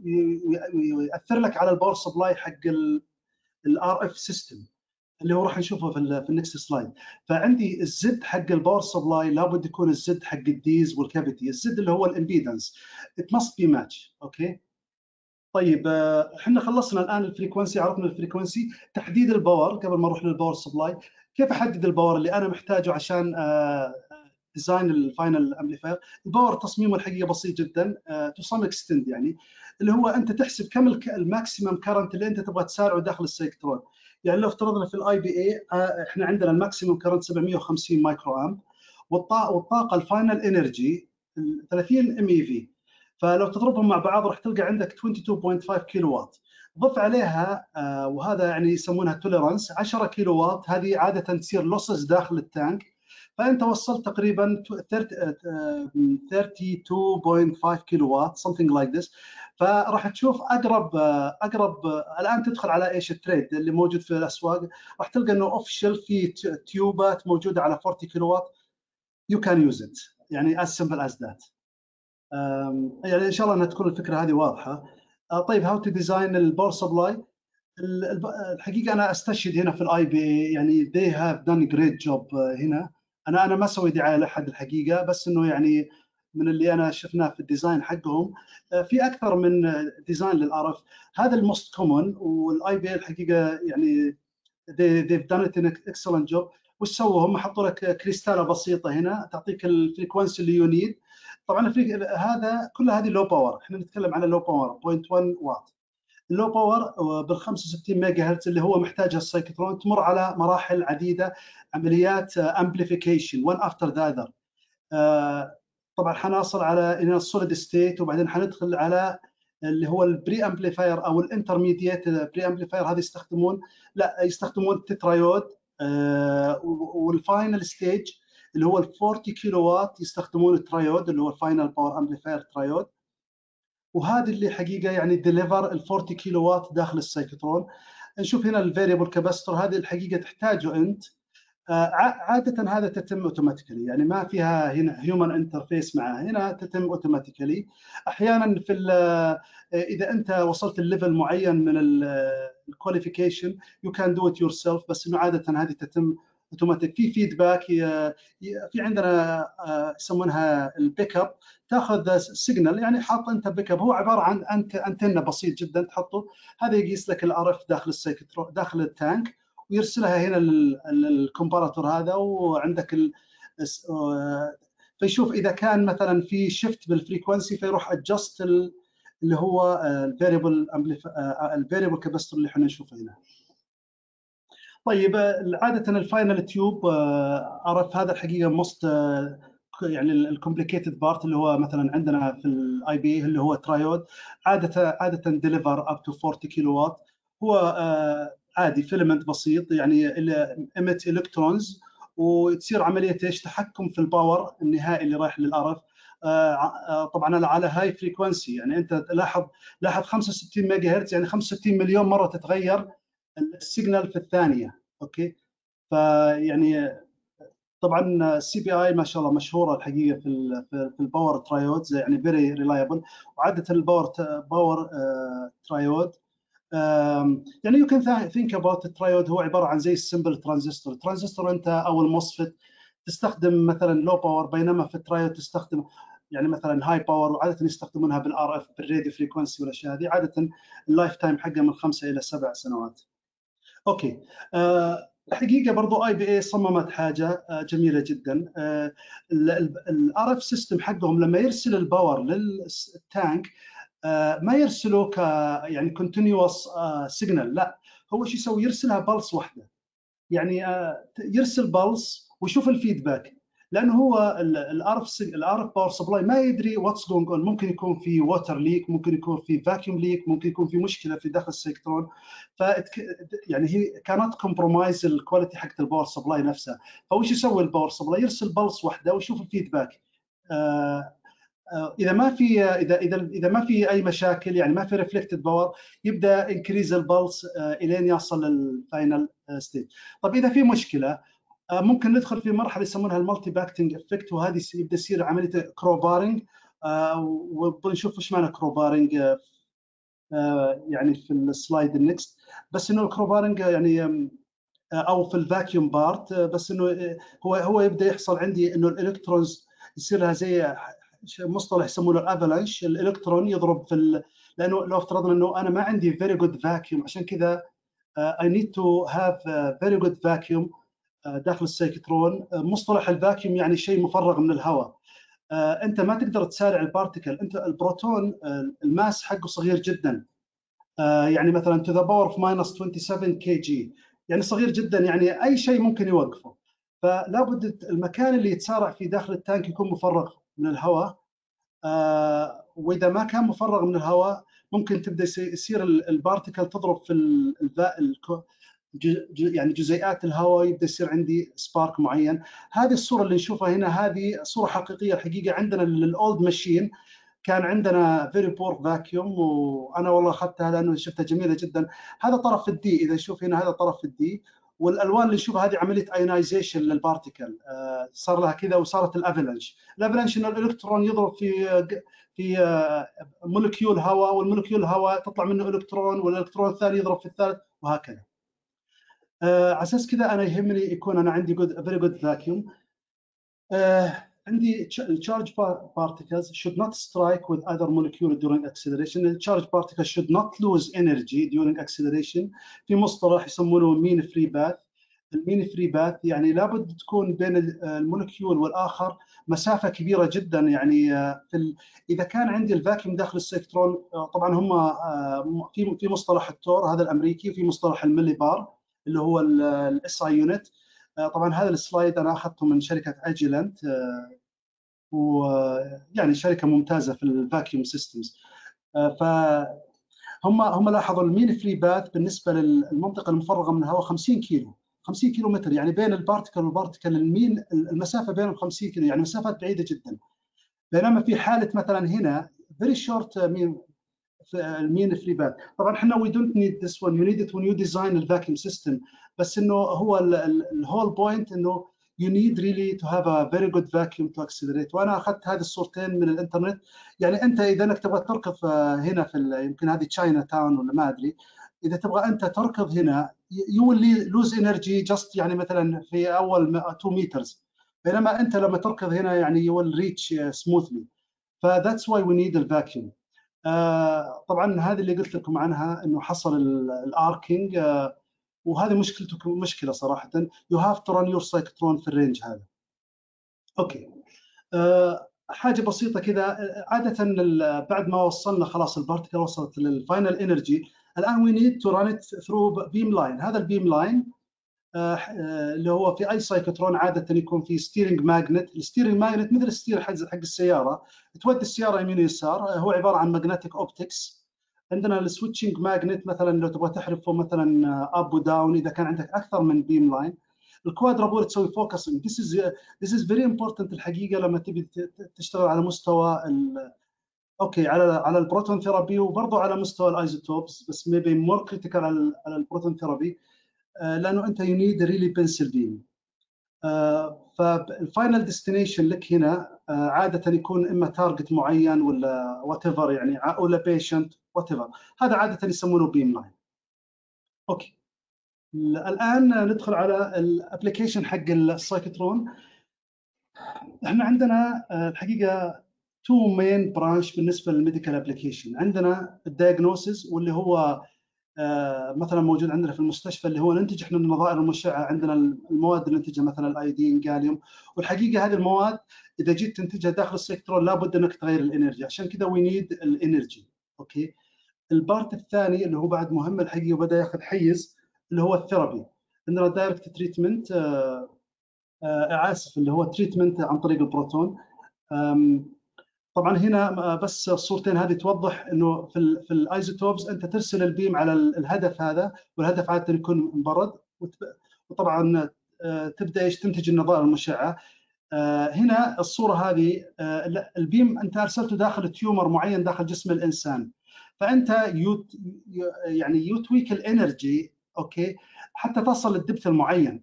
ويأثر لك على الباور سبلاي حق الار اف سيستم اللي هو راح نشوفه في في النكست سلايد. فعندي الزد حق الباور سبلاي لابد يكون الزد حق الديز والكافيتي، الزد اللي هو الامبيدنس ات ماست بي ماتش. اوكي. طيب احنا خلصنا الان الفريكونسي، عرفنا الفريكونسي. تحديد الباور قبل ما اروح للباور سبلاي، كيف احدد الباور اللي انا محتاجه عشان ديزاين الفاينل امبليفاير؟ الباور تصميمه الحقيقه بسيط جدا تو سم اكستند، يعني اللي هو انت تحسب كم الماكسيمم كرنت اللي انت تبغى تسارعه داخل السيكترون. يعني لو افترضنا في الاي بي اي احنا عندنا الماكسيمم كرنت سبعمية وخمسين مايكرو امب، والطاقه الفاينل انرجي ثلاثين ام اي في، فلو تضربهم مع بعض راح تلقى عندك اثنين وعشرين فاصلة خمسة كيلو وات. ضف عليها وهذا يعني يسمونها توليرانس عشرة كيلو وات، هذه عاده تصير لوسز داخل التانك، فانت وصلت تقريبا ثلاثة وثلاثين فاصلة خمسة كيلو وات something like this. فراح تشوف اقرب اقرب الان تدخل على ايش التريد اللي موجود في الاسواق، راح تلقى انه اوفشل في تيوبات موجوده على أربعين كيلو وات. you can use it يعني as simple as that. يعني ان شاء الله انها تكون الفكره هذه واضحه. طيب هاو تو ديزاين الباور سبلاي. الحقيقه انا استشهد هنا في الاي بي، يعني they have done great job هنا. انا انا ما اسوي دعايه لاحد الحقيقه، بس انه يعني من اللي انا شفناه في الديزاين حقهم في اكثر من ديزاين للار اف. هذا الموست كومن، والاي بي الحقيقه يعني they, they've done it in excellent job. وش سووا هم؟ حطوا لك كريستاله بسيطه هنا تعطيك الفريكونسي اللي يونيد. طبعا هذا كل هذه لو باور، احنا نتكلم على لو باور صفر فاصلة واحد واط. اللو باور بال خمسة وستين ميجا هرتز اللي هو محتاجها السايكلون تمر على مراحل عديده، عمليات امبليفيكيشن one after the other. طبعا حنصل على ان السوليد ستيت، وبعدين حندخل على اللي هو البري امبليفاير او الانترميديت بري امبليفاير. هذه يستخدمون لا يستخدمون التترايود، والفاينل ستيج اللي هو ال أربعين كيلو وات يستخدمون الترايود اللي هو الفاينل باور امبليفاير ترايود. وهذه اللي حقيقه يعني ديليفر ال أربعين كيلو وات داخل السايكلون. نشوف هنا الفاريبل كاباستور، هذه الحقيقه تحتاجه انت عاده، هذا تتم اوتوماتيكلي، يعني ما فيها هنا هيومن انترفيس معها، هنا تتم اوتوماتيكلي. احيانا في اذا انت وصلت الليفل معين من الكواليفيكيشن يو كان دو ات يور سيلف، بس انه عاده هذه تتم اوتوماتيك. في فيدباك، في عندنا يسمونها البيك اب، تاخذ سيجنال، يعني حاط انت بيك اب هو عباره عن انت انتنه بسيط جدا تحطه، هذا يقيس لك الار اف داخل السايكترو داخل التانك ويرسلها هنا للكمباراتور هذا، وعندك ال... فيشوف اذا كان مثلا في شيفت بالفريكونسي فيروح ادجست اللي هو الفاريبل الفاريبل كاباستور اللي احنا نشوفه هنا. طيب عاده الفاينل تيوب عرف هذا الحقيقه موست يعني الكومبليكيتد بارت اللي هو مثلا عندنا في الاي بي اللي هو ترايود، عاده عاده ديليفر اب تو أربعين كيلو وات. هو عادي فيلمنت بسيط يعني emit الكترونز، وتصير عمليه ايش؟ تحكم في الباور النهائي اللي رايح للار اف. طبعا على هاي فريكونسي، يعني انت لاحظ لاحظ خمسة وستين ميجا هرتز يعني خمسة وستين مليون مره تتغير السيجنال في الثانيه. اوكي، فيعني طبعا السي بي اي ما شاء الله مشهوره الحقيقه في في الباور ترايودز، يعني فيري ريلايبل. وعاده الباور باور ترايود يعني يو كان ثينك اباوت الترايود هو عباره عن زي السمبل ترانزستور. ترانزستور انت او الموسفيت تستخدم مثلا لو باور، بينما في الترايود تستخدم يعني مثلا هاي باور، وعاده يستخدمونها بالار اف بالراديو فريكونسي والاشياء هذه. عاده اللايف تايم حقها من خمسه الى سبع سنوات. اوكي، أه الحقيقه برضو اي بي اي صممت حاجه جميله جدا. الار اف سيستم حقهم لما يرسل الباور للتانك ما يرسله ك يعني كونتينيوس سيجنال، لا، هو شو يسوي؟ يرسلها بلس واحده، يعني يرسل بلس ويشوف الفيدباك، لانه هو الار اف الار اف باور سبلاي ما يدري واتس جوينج اون. ممكن يكون في ووتر ليك، ممكن يكون في فاكيوم ليك، ممكن يكون في مشكله في داخل السيكترون. ف يعني هي كانت كومبرومايز الكواليتي حقت الباور سبلاي نفسها. فوش يسوي الباور سبلاي؟ يرسل بلس واحده ويشوف الفيدباك. آه اذا ما في اذا اذا اذا ما في اي مشاكل، يعني ما في ريفلكتد باور، يبدا انكريز البلس الين يصل للفاينل ستيج. طب اذا في مشكله ممكن ندخل في مرحله يسمونها المالتي باكتنج افكت، وهذه يبدا يصير عمليه كروبارنج. وبنشوف ايش معنى كروبارنج يعني في السلايد النكست. بس انه الكروبارنج يعني او في الفاكيوم بارت، بس انه هو هو يبدا يحصل عندي انه الالكترونز يصير لها زي مصطلح يسمونه الافالانش. الالكترون يضرب في ال... لانه لو افترضنا انه انا ما عندي فيري جود فاكيوم، عشان كذا اي نيد تو هاف فيري جود فاكيوم داخل السيكترون. مصطلح الفاكيوم يعني شيء مفرغ من الهواء. انت ما تقدر تسارع البارتيكل. انت البروتون الماس حقه صغير جدا، يعني مثلا to the power of minus سبعة وعشرين كي جي، يعني صغير جدا، يعني اي شيء ممكن يوقفه. فلا بد المكان اللي يتسارع فيه داخل التانك يكون مفرغ من الهواء. آه واذا ما كان مفرغ من الهواء ممكن تبدا يصير البارتيكل تضرب في ال يعني جزيئات الهواء، يبدا يصير عندي سبارك معين. هذه الصوره اللي نشوفها هنا هذه صوره حقيقيه الحقيقه عندنا للاولد ماشين. كان عندنا فيري بور فاكيوم، وانا والله اخذتها لانه شفتها جميله جدا. هذا طرف الدي، اذا نشوف هنا هذا طرف الدي، والالوان اللي نشوفها هذه عمليه ايونايزيشن للبارتيكل. آه صار لها كذا وصارت الافلانش. الافلانش انه الالكترون يضرب في في آه مولكيول هواء، والمولكيول هواء تطلع منه الكترون، والالكترون الثاني يضرب في الثالث، وهكذا. آه على اساس كذا انا يهمني يكون انا عندي جود فيري جود فاكيوم. عندي charge particles should not strike with other molecule during acceleration. The charge particles should not lose energy during acceleration. في مصطلح يسمونه mean free path. المين فري باث يعني لابد تكون بين المولكيول والاخر مسافه كبيره جدا. يعني في ال... اذا كان عندي الفاكيوم داخل السيكترون، طبعا هم في في مصطلح التور هذا الامريكي، وفي مصطلح الملي بار اللي هو الاس اي يونت. طبعا هذا السلايد انا اخذته من شركه اجيلنت، ويعني شركه ممتازه في الفاكيوم سيستمز. فهم هم لاحظوا المين فري باث بالنسبه للمنطقه المفرغه من الهواء خمسين كيلو خمسين كيلو متر، يعني بين البارتيكل والبارتيكل المين المسافه بينهم خمسين كيلو، يعني مسافات بعيده جدا. بينما في حاله مثلا هنا فيري شورت مين المين فري باث. طبعا احنا وي دونت نيد ذس وان، يو نيد ات وين يو ديزاين الفاكيوم سيستم. بس انه هو الهول بوينت انه you need really to have a very good vacuum to accelerate. وانا اخذت هذه الصورتين من الانترنت. يعني انت اذا انك تبغى تركض هنا في يمكن هذه تشاينا تاون ولا ما ادري، اذا تبغى انت تركض هنا you will lose energy just يعني مثلا في اول two meters، بينما انت لما تركض هنا يعني you will reach smoothly. ف that's why we need the vacuum. آه طبعا هذه اللي قلت لكم عنها انه حصل الاركينج، آه وهذه مشكلته مشكله صراحه. you have to run your cyclotron في الرينج هذا. اوكي، أه حاجه بسيطه كذا. عاده بعد ما وصلنا خلاص البارتيكل وصلت للفاينل انرجي، الان we need to run it through beam line. هذا البيم لاين أه اللي هو في اي سايكلوترون عاده يكون في ستيرنج ماجنت. الستيرنج ماجنت مثل الستير حق حق السياره، تودي السياره يمين ويسار، هو عباره عن ماجنتيك اوبتكس. عندنا السويتشنج ماجنت مثلا لو تبغى تحرفه مثلا اب وداون، اذا كان عندك اكثر من بيم لاين. الكوادرابور تسوي فوكسنج. this is this is very important الحقيقه لما تبي تشتغل على مستوى اوكي على على البروتون ثيرابي وبرضه على مستوى الايزوتوبس، بس ميبي مور كريتيكال على على البروتون ثيرابي لانه انت يو نيد ريلي بنسل بيم. فالفاينل ديستنيشن لك هنا عاده يكون اما تارجت معين ولا وات ايفر يعني ولا بيشنت وات ايفر، هذا عاده يسمونه بيم لاين. اوكي الان ندخل على الابلكيشن حق السايكوترون. احنا عندنا الحقيقه تو مين برانش بالنسبه للميديكال ابلكيشن. عندنا الدايجنوسيس واللي هو آه مثلا موجود عندنا في المستشفى اللي هو ننتج احنا النظائر المشعه، عندنا المواد اللي ننتجها مثلا الايودين جاليوم، والحقيقه هذه المواد اذا جيت تنتجها داخل السيكترون لابد انك تغير الانرجي، عشان كذا وي نيد الانرجي. اوكي البارت الثاني اللي هو بعد مهم الحقيقه وبدا ياخذ حيز اللي هو الثيرابي. عندنا دايركت تريتمنت آه آه اسف اللي هو تريتمنت عن طريق البروتون. طبعا هنا بس الصورتين هذه توضح انه في ال في الايزوتوبز انت ترسل البيم على الهدف هذا، والهدف عاده يكون مبرد، وطبعا تبدا ايش تنتج النظائر المشعه. هنا الصوره هذه البيم انت ارسلته داخل تيومر معين داخل جسم الانسان، فانت يوت يعني يوتويك الانرجي اوكي حتى تصل للدبث المعين،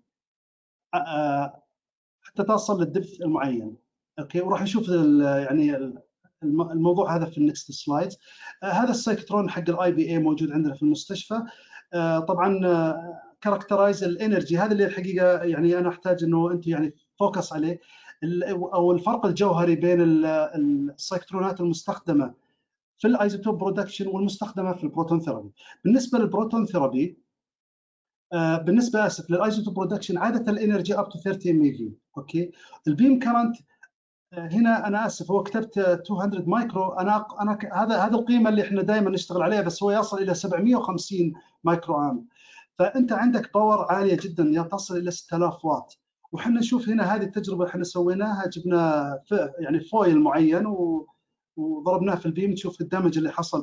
حتى تصل للدبث المعين. اوكي وراح نشوف يعني الموضوع هذا في النكست سلايد. آه هذا السايكترون حق الاي بي اي موجود عندنا في المستشفى. آه طبعا كاركترايز الانرجي، هذا اللي الحقيقه يعني انا احتاج انه انت يعني فوكس عليه، او الفرق الجوهري بين السايكترونات المستخدمه في الايزوتوب برودكشن والمستخدمه في البروتون ثيرابي. بالنسبه للبروتون ثيرابي آه بالنسبه اسف للايزوتوب برودكشن عاده الانرجي اب تو ثلاثين ام في. اوكي البيم كرنت هنا انا اسف هو كتبت مئتين مايكرو، انا انا هذا هذا القيمه اللي احنا دائما نشتغل عليها، بس هو يصل الى سبعمئة وخمسين مايكرو امب، فانت عندك باور عاليه جدا تصل الى ستة آلاف واط. وحنا نشوف هنا هذه التجربه احنا سويناها، جبنا يعني فويل معين وضربناه في البيم تشوف الدمج اللي حصل.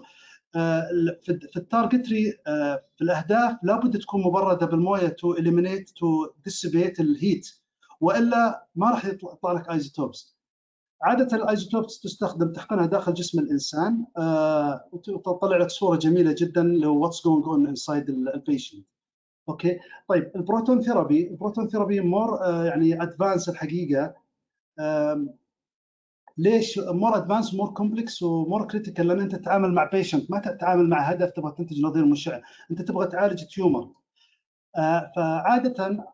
في التارجتري في الاهداف لابد تكون مبرده بالمويه تو اليمينيت تو ديسيبيت الهيت، والا ما راح يطلع لك ايزوتوبس. عادة الايزوتوبس تستخدم تحقنها داخل جسم الانسان آه وتطلع لك صورة جميلة جدا لو واتس جوينج اون انسايد البيشنت. اوكي طيب البروتون ثيرابي، البروتون ثيرابي مور آه يعني ادفانس الحقيقة. آه ليش مور ادفانس ومور كومبلكس ومور كريتيكال؟ لان انت تتعامل مع بيشنت، ما تتعامل مع هدف تبغى تنتج نظير مشع، انت تبغى تعالج تيومر. آه فعادة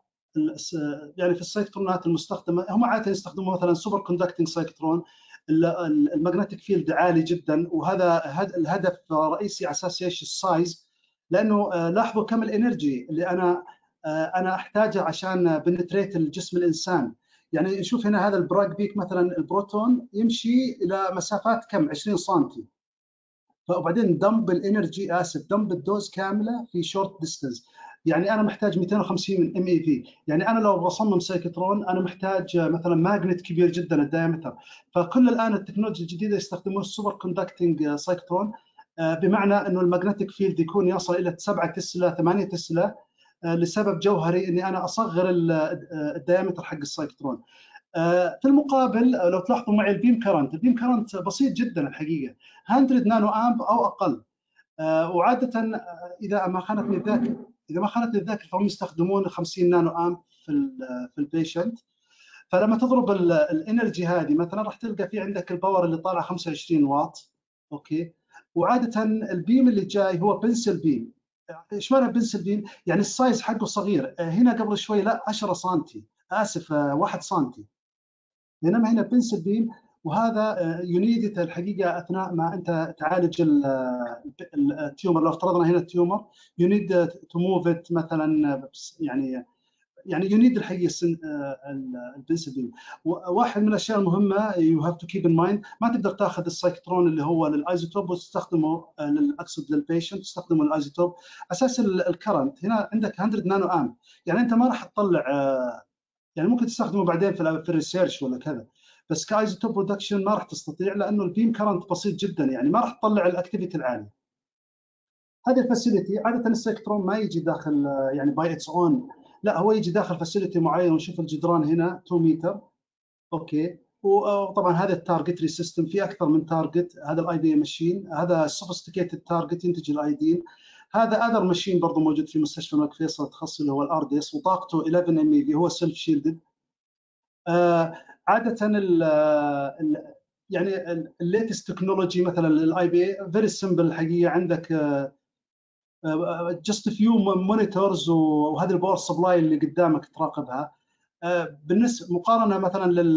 يعني في السايكترونات المستخدمه هم عاده يستخدموا مثلا سوبر كوندكتنج سايكترون، الماجنتيك فيلد عالي جدا، وهذا الهدف الرئيسي على اساس ايش؟ السايز، لانه لاحظوا كم الانرجي اللي انا انا احتاجه عشان بنتريت الجسم الانسان. يعني نشوف هنا هذا البراج بيك مثلا البروتون يمشي الى مسافات كم؟ عشرين سنتي، وبعدين دمب الانرجي اسف دمب الدوز كامله في شورت ديستنس. يعني انا محتاج مئتين وخمسين ام اي في، يعني انا لو بصمم سايكترون انا محتاج مثلا ماجنت كبير جدا الدايمتر. فكل الان التكنولوجيا الجديده يستخدمون السوبر كوندكتنج سايكترون، بمعنى انه الماجنتيك فيلد يكون يصل الى سبعة تسلا ثمانية تسلا لسبب جوهري اني انا اصغر الدايمتر حق السايكترون. في المقابل لو تلاحظوا معي البيم كرنت، البيم كرنت بسيط جدا الحقيقه مئة نانو امب او اقل، وعاده اذا ما خانتني الذاكره اذا ما خانتني الذاكره فهم يستخدمون خمسين نانو امب في في البيشنت. فلما تضرب الانرجي هذه مثلا راح تلقى في عندك الباور اللي طالع خمسة وعشرين واط. اوكي وعاده البيم اللي جاي هو بنسل بيم. ايش معنى بنسل بيم؟ يعني السايز حقه صغير، هنا قبل شوي لا عشرة سنتي اسف واحد سنتي، بينما هنا بنسل بيم، وهذا ينيد الحقيقه اثناء ما انت تعالج التيومر. لو افترضنا هنا التيومر ينيد تو موف ات مثلا، يعني يعني ينيد الحقيقه البنسل بيم. واحد من الاشياء المهمه يو هاف تو كيب ان مايند، ما تقدر تاخذ السايكترون اللي هو للايزوتوب وتستخدمه اقصد للبيشنت تستخدمه للايزوتوب اساس الكرنت. هنا عندك مئة نانو امب، يعني انت ما راح تطلع، يعني ممكن تستخدمه بعدين في الريسيرش ولا كذا، بس كايزوتوب برودكشن ما راح تستطيع لانه البيم كرنت بسيط جدا، يعني ما راح تطلع الاكتيفيتي العاليه. هذه الفاسيلتي عاده السيكترون ما يجي داخل يعني باي اتس اون لا، هو يجي داخل فاسيلتي معين ونشوف الجدران هنا اثنين متر. اوكي، وطبعا هذا التارجتري سيستم، في اكثر من تارجت. هذا الاي بي ماشين، هذا سوفيستيكيتد تارجت ينتج الايدين. هذا اذر ماشين برضه موجود في مستشفى الملك فيصل التخصصي اللي هو الار دي اس، وطاقته احد عشر ام اي في، هو سيلف شيلدد. آه عاده ال ال يعني الليتست تكنولوجي مثلا الاي بي فيري سمبل الحقيقه. عندك جست فيو مونيتورز، وهذه الباور سبلاي اللي قدامك تراقبها. آه بالنسبه مقارنه مثلا لل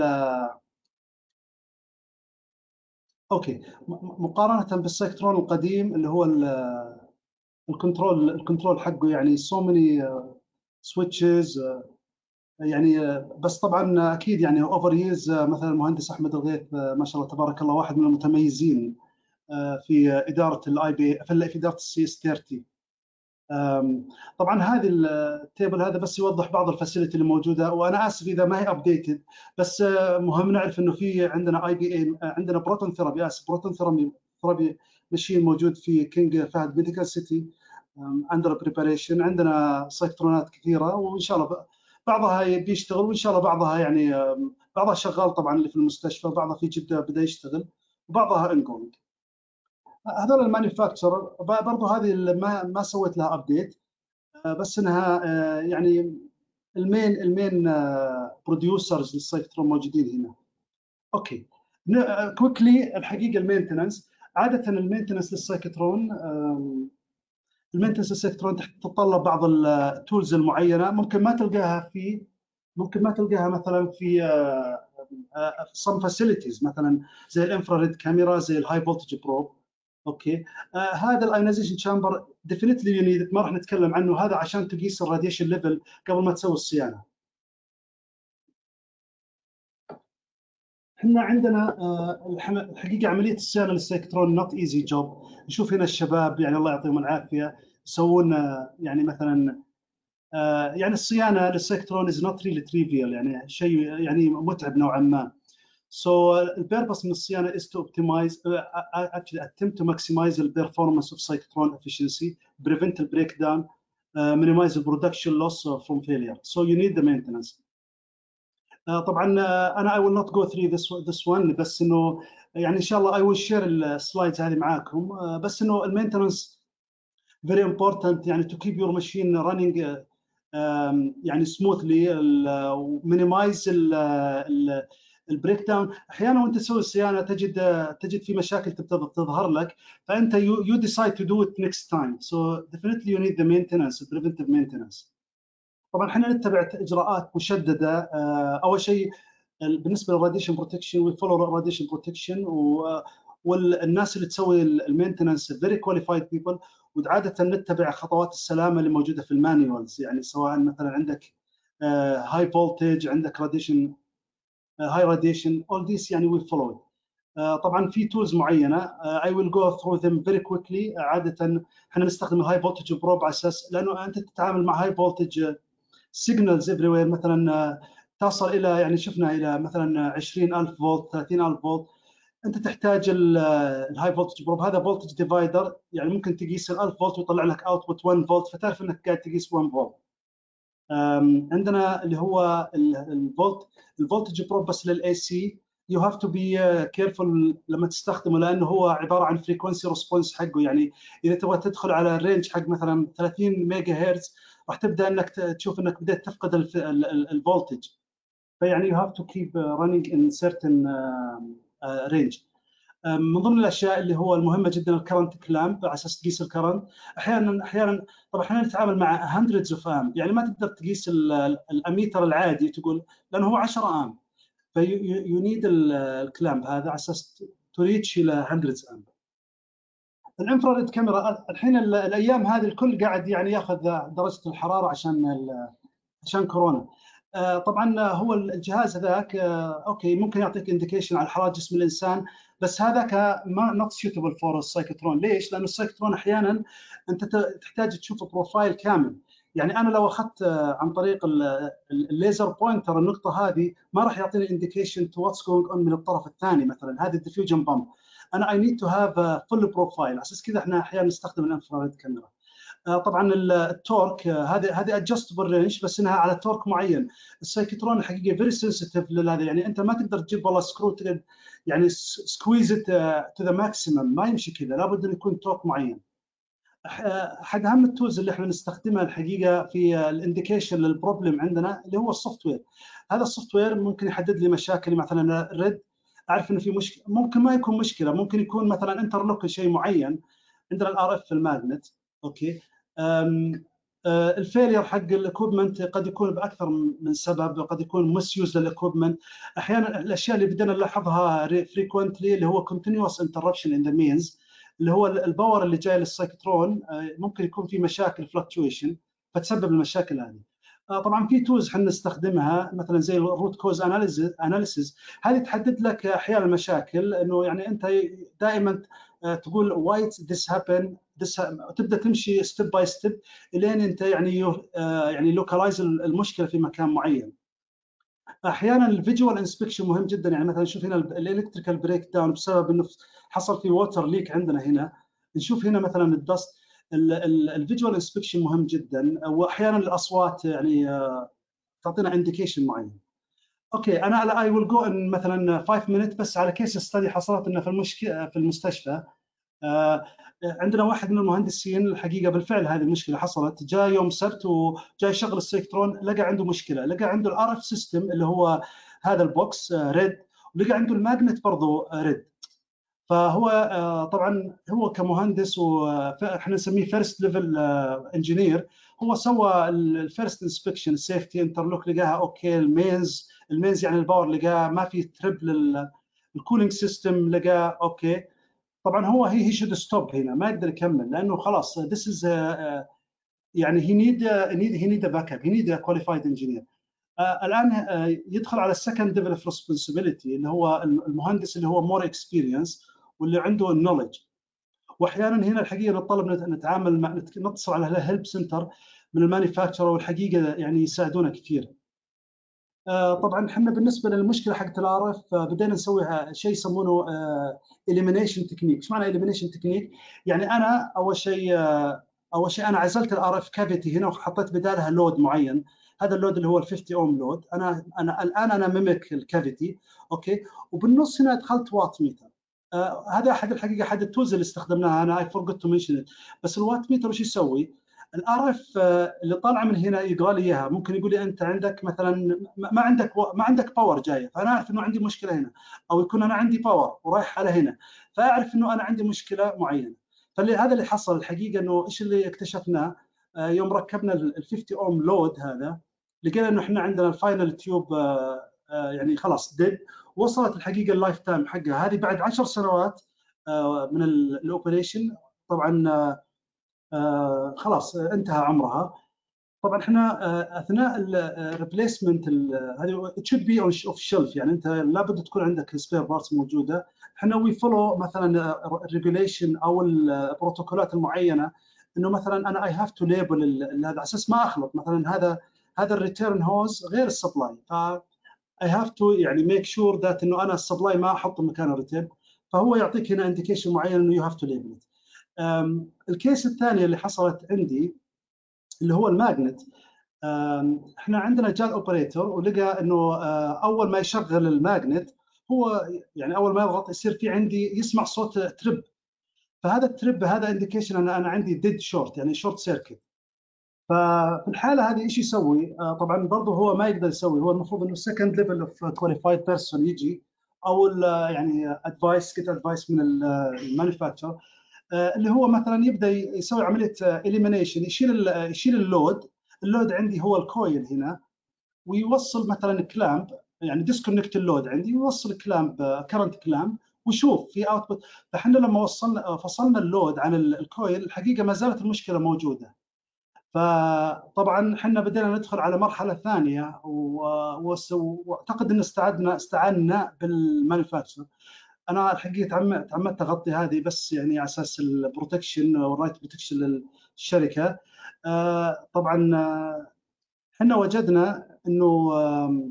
اوكي مقارنه بالسايكترون القديم اللي هو الكنترول الكنترول حقه يعني سو ماني سويتشز يعني. بس طبعا اكيد يعني اوفر ييرز مثلا المهندس احمد الغيث ما شاء الله تبارك الله واحد من المتميزين في اداره الاي بي في اداره السي اس ثلاثين. طبعا هذه التيبل هذا بس يوضح بعض الفاسيلتي اللي موجوده، وانا اسف اذا ما هي ابديتد، بس مهم نعرف انه في عندنا اي بي اي، عندنا بروتون ثيرابي اسف بروتون ثيرابي ماشين موجود في كينج فهد ميديكال سيتي اندر بريباريشن. عندنا سايكترونات كثيره، وان شاء الله بعضها بيشتغل، وان شاء الله بعضها يعني بعضها شغال طبعا اللي في المستشفى، بعضها في جده بدا يشتغل، وبعضها انجوينج. هذول المانيفاكتشر برضه هذه ما ما سويت لها ابديت، بس انها يعني المين المين بروديوسرز للسايكترون موجودين هنا. اوكي كويكلي الحقيقه المينتنس، عاده المينتنس للسايكترون المينتنس للسايكترون تتطلب بعض التولز المعينه، ممكن ما تلقاها في ممكن ما تلقاها مثلا في some facilities مثلا زي الانفراريد كاميرا، زي الهاي فولتج بروب. اوكي آه هذا الايونيزيشن تشامبر ديفينتلي يو نيد، ما راح نتكلم عنه، هذا عشان تقيس الراديشن ليفل قبل ما تسوي الصيانه. احنا عندنا آه الحقيقه عمليه الصيانه للسايكترون نوت ايزي جوب. نشوف هنا الشباب يعني الله يعطيهم العافيه يسوون آه يعني مثلا آه يعني الصيانه للسايكترون از نوت ريلي تريفيال، يعني شيء يعني متعب نوعا ما. So uh, the purpose من الصيانة is to optimize, uh, actually attempt to maximize the performance of cyclotron efficiency, prevent the breakdown, uh, minimize the production loss from failure. So you need the maintenance. Uh, طبعا uh, أنا I will not go through this this one، بس إنه يعني إن شاء الله I will share السلايدز هذه معاكم. uh, بس إنه المينتنس very important يعني to keep your machine running uh, um, يعني smoothly, uh, minimize ال البريك داون. احيانا وانت تسوي الصيانه تجد تجد في مشاكل تبدا تظهر لك، فانت you decide to do it next time. So definitely you need the maintenance, preventive maintenance. طبعا احنا نتبع اجراءات مشدده. اول شيء بالنسبه للراديشن بروتكشن وي فولو راديشن بروتكشن، والناس اللي تسوي المينتنس فيري كواليفايد بيبل، وعاده نتبع خطوات السلامه اللي موجوده في المانيوالز. يعني سواء مثلا عندك هاي فولتج، عندك راديشن high radiation, all this يعني we follow it. uh, طبعا في tools معينه uh, I will go through them very quickly. uh, عاده احنا نستخدم الهاي فولتج بروب على اساس لانه انت تتعامل مع هاي فولتج سيجنالز everywhere، مثلا uh, تصل الى يعني شفنا الى مثلا عشرين ألف فولت ثلاثين ألف فولت. انت تحتاج الهاي فولتج بروب، هذا فولتج ديفايدر، يعني ممكن تقيس ال ألف فولت ويطلع لك اوتبوت واحد فولت، فتعرف انك قاعد تقيس واحد فولت. عندنا اللي هو الفولت الفولتج بروب بس للاي سي، يو هاف تو بي كيرفول لما تستخدمه، لانه هو عباره عن فريكونسي ريسبونس حقه. يعني اذا تبغى تدخل على الرينج حق مثلا ثلاثين ميجا هرتز راح تبدا انك تشوف انك بدات تفقد الفولتج، فيعني يو هاف تو كيب رانينج ان سيرتن رينج. من ضمن الاشياء اللي هو المهمه جدا الكرنت كلامب على اساس تقيس الكرنت. احيانا احيانا طبعا احنا نتعامل مع hundreds اوف امب، يعني ما تقدر تقيس الاميتر العادي تقول لانه هو عشرة امب، فيو نيد الكلامب هذا على اساس تريتش الى hundreds امب. الانفراريد كاميرا الحين الايام هذه الكل قاعد يعني ياخذ درجه الحراره عشان عشان كورونا. طبعا هو الجهاز هذاك اوكي ممكن يعطيك انديكيشن على حراره جسم الانسان، بس هذاك ما نوت سيوتبل فور السايكوترون. ليش؟ لانه السايكوترون احيانا انت تحتاج تشوف بروفايل كامل. يعني انا لو اخذت عن طريق الليزر بوينتر النقطه هذه ما راح يعطيني انديكيشن تو واتس جوينج اون من الطرف الثاني. مثلا هذه الديفيوجن بامب انا اي نيد تو هاف فول بروفايل، على اساس كذا احنا احيانا نستخدم الانفراريد كاميرا. طبعا التورك هذه هذه ادجستبل رينج بس انها على تورك معين. السايكلترون الحقيقه فيري سنسيتيف لهذا، يعني انت ما تقدر تجيب والله سكرو يعني سكويز ات تو ذا ماكسيمم، ما يمشي كذا، لابد انه يكون تورك معين. احد اهم التولز اللي احنا نستخدمها الحقيقه في الانديكيشن للبروبلم عندنا اللي هو السوفت وير. هذا السوفت وير ممكن يحدد لي مشاكل، مثلا ريد اعرف انه في مشكله، ممكن ما يكون مشكله، ممكن يكون مثلا انترلوك شيء معين عندنا الار اف في الماجنت. اوكي، الفيلير حق الاكوبمنت قد يكون باكثر من سبب، قد يكون مسيوز للاكوبمنت. احيانا الاشياء اللي بدنا نلاحظها فريكوينتلي اللي هو continuous interruption in the means، اللي هو الباور اللي جاي للسايكترون ممكن يكون في مشاكل فلكتويشن فتسبب المشاكل هذه. طبعا في تولز احنا نستخدمها مثلا زي الروت كوز اناليسيس، هذه تحدد لك احيانا المشاكل، انه يعني انت دائما تقول واي ذس هابن، تبدا تمشي ستيب باي ستيب الين انت يعني يعني لوكالايز المشكله في مكان معين. احيانا الفيجوال انسبكشن مهم جدا، يعني مثلا نشوف هنا الالكتريكال بريك داون بسبب انه حصل في ووتر ليك عندنا هنا، نشوف هنا مثلا الدست. الفيجوال انسبكشن مهم جدا، واحيانا الاصوات يعني تعطينا انديكيشن معين. اوكي، انا اي ويل جو ان مثلا خمس مينت بس على كيس ستدي حصلت لنا في المشكله في المستشفى. آه عندنا واحد من المهندسين الحقيقه بالفعل هذه المشكله حصلت، جاء يوم سبت وجاي يشغل السيكترون، لقى عنده مشكله، لقى عنده الار اف سيستم اللي هو هذا البوكس آه ريد، ولقى عنده الماجنت برضه آه ريد. فهو آه طبعا هو كمهندس واحنا نسميه فيرست ليفل انجينير، هو سوى الفيرست انسبكشن سيفتي انترلوك، لقاها اوكي، المينز المينز يعني الباور لقاه ما في تريب للكولينج سيستم، لقاه اوكي. طبعا هو هي هي شود ستوب هنا، ما يقدر يكمل لانه خلاص this is uh, يعني he need uh, need he need a backup, he need a qualified engineer. uh, الان uh, يدخل على السكند ليفل اوف ريسبونسبيلتي اللي هو المهندس اللي هو مور اكسبيرينس واللي عنده النولج. واحيانا هنا الحقيقه نطلب نتعامل مع نتصل على هيلب سنتر من المانيفاكتشر، والحقيقه يعني يساعدونا كثير. طبعا احنا بالنسبه للمشكله حقت الار اف بدينا نسوي شيء يسمونه اليمينيشن تكنيك. ايش معنى اليمينيشن تكنيك؟ يعني انا اول شيء اول شيء انا عزلت الار اف كافيتي هنا وحطيت بدالها لود معين، هذا اللود اللي هو ال خمسين اوم لود. انا انا الان انا ميمك الكافيتي اوكي، وبالنص هنا دخلت وات ميتر. آه هذا احد الحقيقه احد التولز اللي استخدمناها، انا اي فورجت تو منشن. بس الوات ميتر وش يسوي؟ الار اف اللي طالعه من هنا يقرا لي اياها، ممكن يقول لي انت عندك مثلا ما عندك ما عندك باور جايه، فانا اعرف انه عندي مشكله هنا، او يكون انا عندي باور ورايح على هنا، فاعرف انه انا عندي مشكله معينه. فهذا اللي حصل الحقيقه، انه ايش اللي اكتشفناه يوم ركبنا ال خمسين اوم لود هذا، لقينا انه احنا عندنا الفاينل تيوب يعني خلاص ديد، وصلت الحقيقه اللايف تايم حقها هذه بعد عشر سنوات من الاوبريشن. طبعا آه خلاص انتهى عمرها. طبعا احنا آه اثناء الريبليسمنت هذه ات شود بي اوف شيلف، يعني انت لابد تكون عندك سبير بارتس موجوده. احنا وي فولو مثلا الريجوليشن او البروتوكولات المعينه، انه مثلا انا اي هاف تو ليبل هذا على اساس ما اخلط، مثلا هذا هذا الريتيرن هوز غير السبلاي، ف اي هاف تو يعني ميك شور ذات انه انا السبلاي ما احطه مكان الريتيرن، فهو يعطيك هنا انديكيشن معين انه يو هاف تو ليبل. الكيس الثانيه اللي حصلت عندي اللي هو الماجنت، احنا عندنا جال اوبريتور ولقى انه اول ما يشغل الماجنت هو يعني اول ما يضغط يصير في عندي يسمع صوت تريب، فهذا التريب هذا انديكيشن ان انا عندي ديد شورت، يعني شورت سيركت. ففي الحاله هذه ايش يسوي؟ طبعا برضه هو ما يقدر يسوي، هو المفروض انه سكند ليفل اوف كواليفايد بيرسون يجي، او يعني ادفايس كده ادفايس من المانيفاكتشر اللي هو مثلا يبدا يسوي عمليه اليمينيشن، يشيل يشيل اللود. اللود عندي هو الكويل هنا، ويوصل مثلا كلامب، يعني ديسكونكت اللود عندي ويوصل كلامب كرنت كلامب ويشوف في اوتبوت. فاحنا لما وصلنا فصلنا اللود عن الكويل الحقيقه ما زالت المشكله موجوده. فطبعا احنا بدينا ندخل على مرحله ثانيه، واعتقد ان استعدنا استعنا بالمانيفاكتشر. انا الحقيقه تعمدت اغطي هذه بس يعني على اساس البروتكشن والرايت بروتكشن للشركه. آه طبعا احنا وجدنا انه آه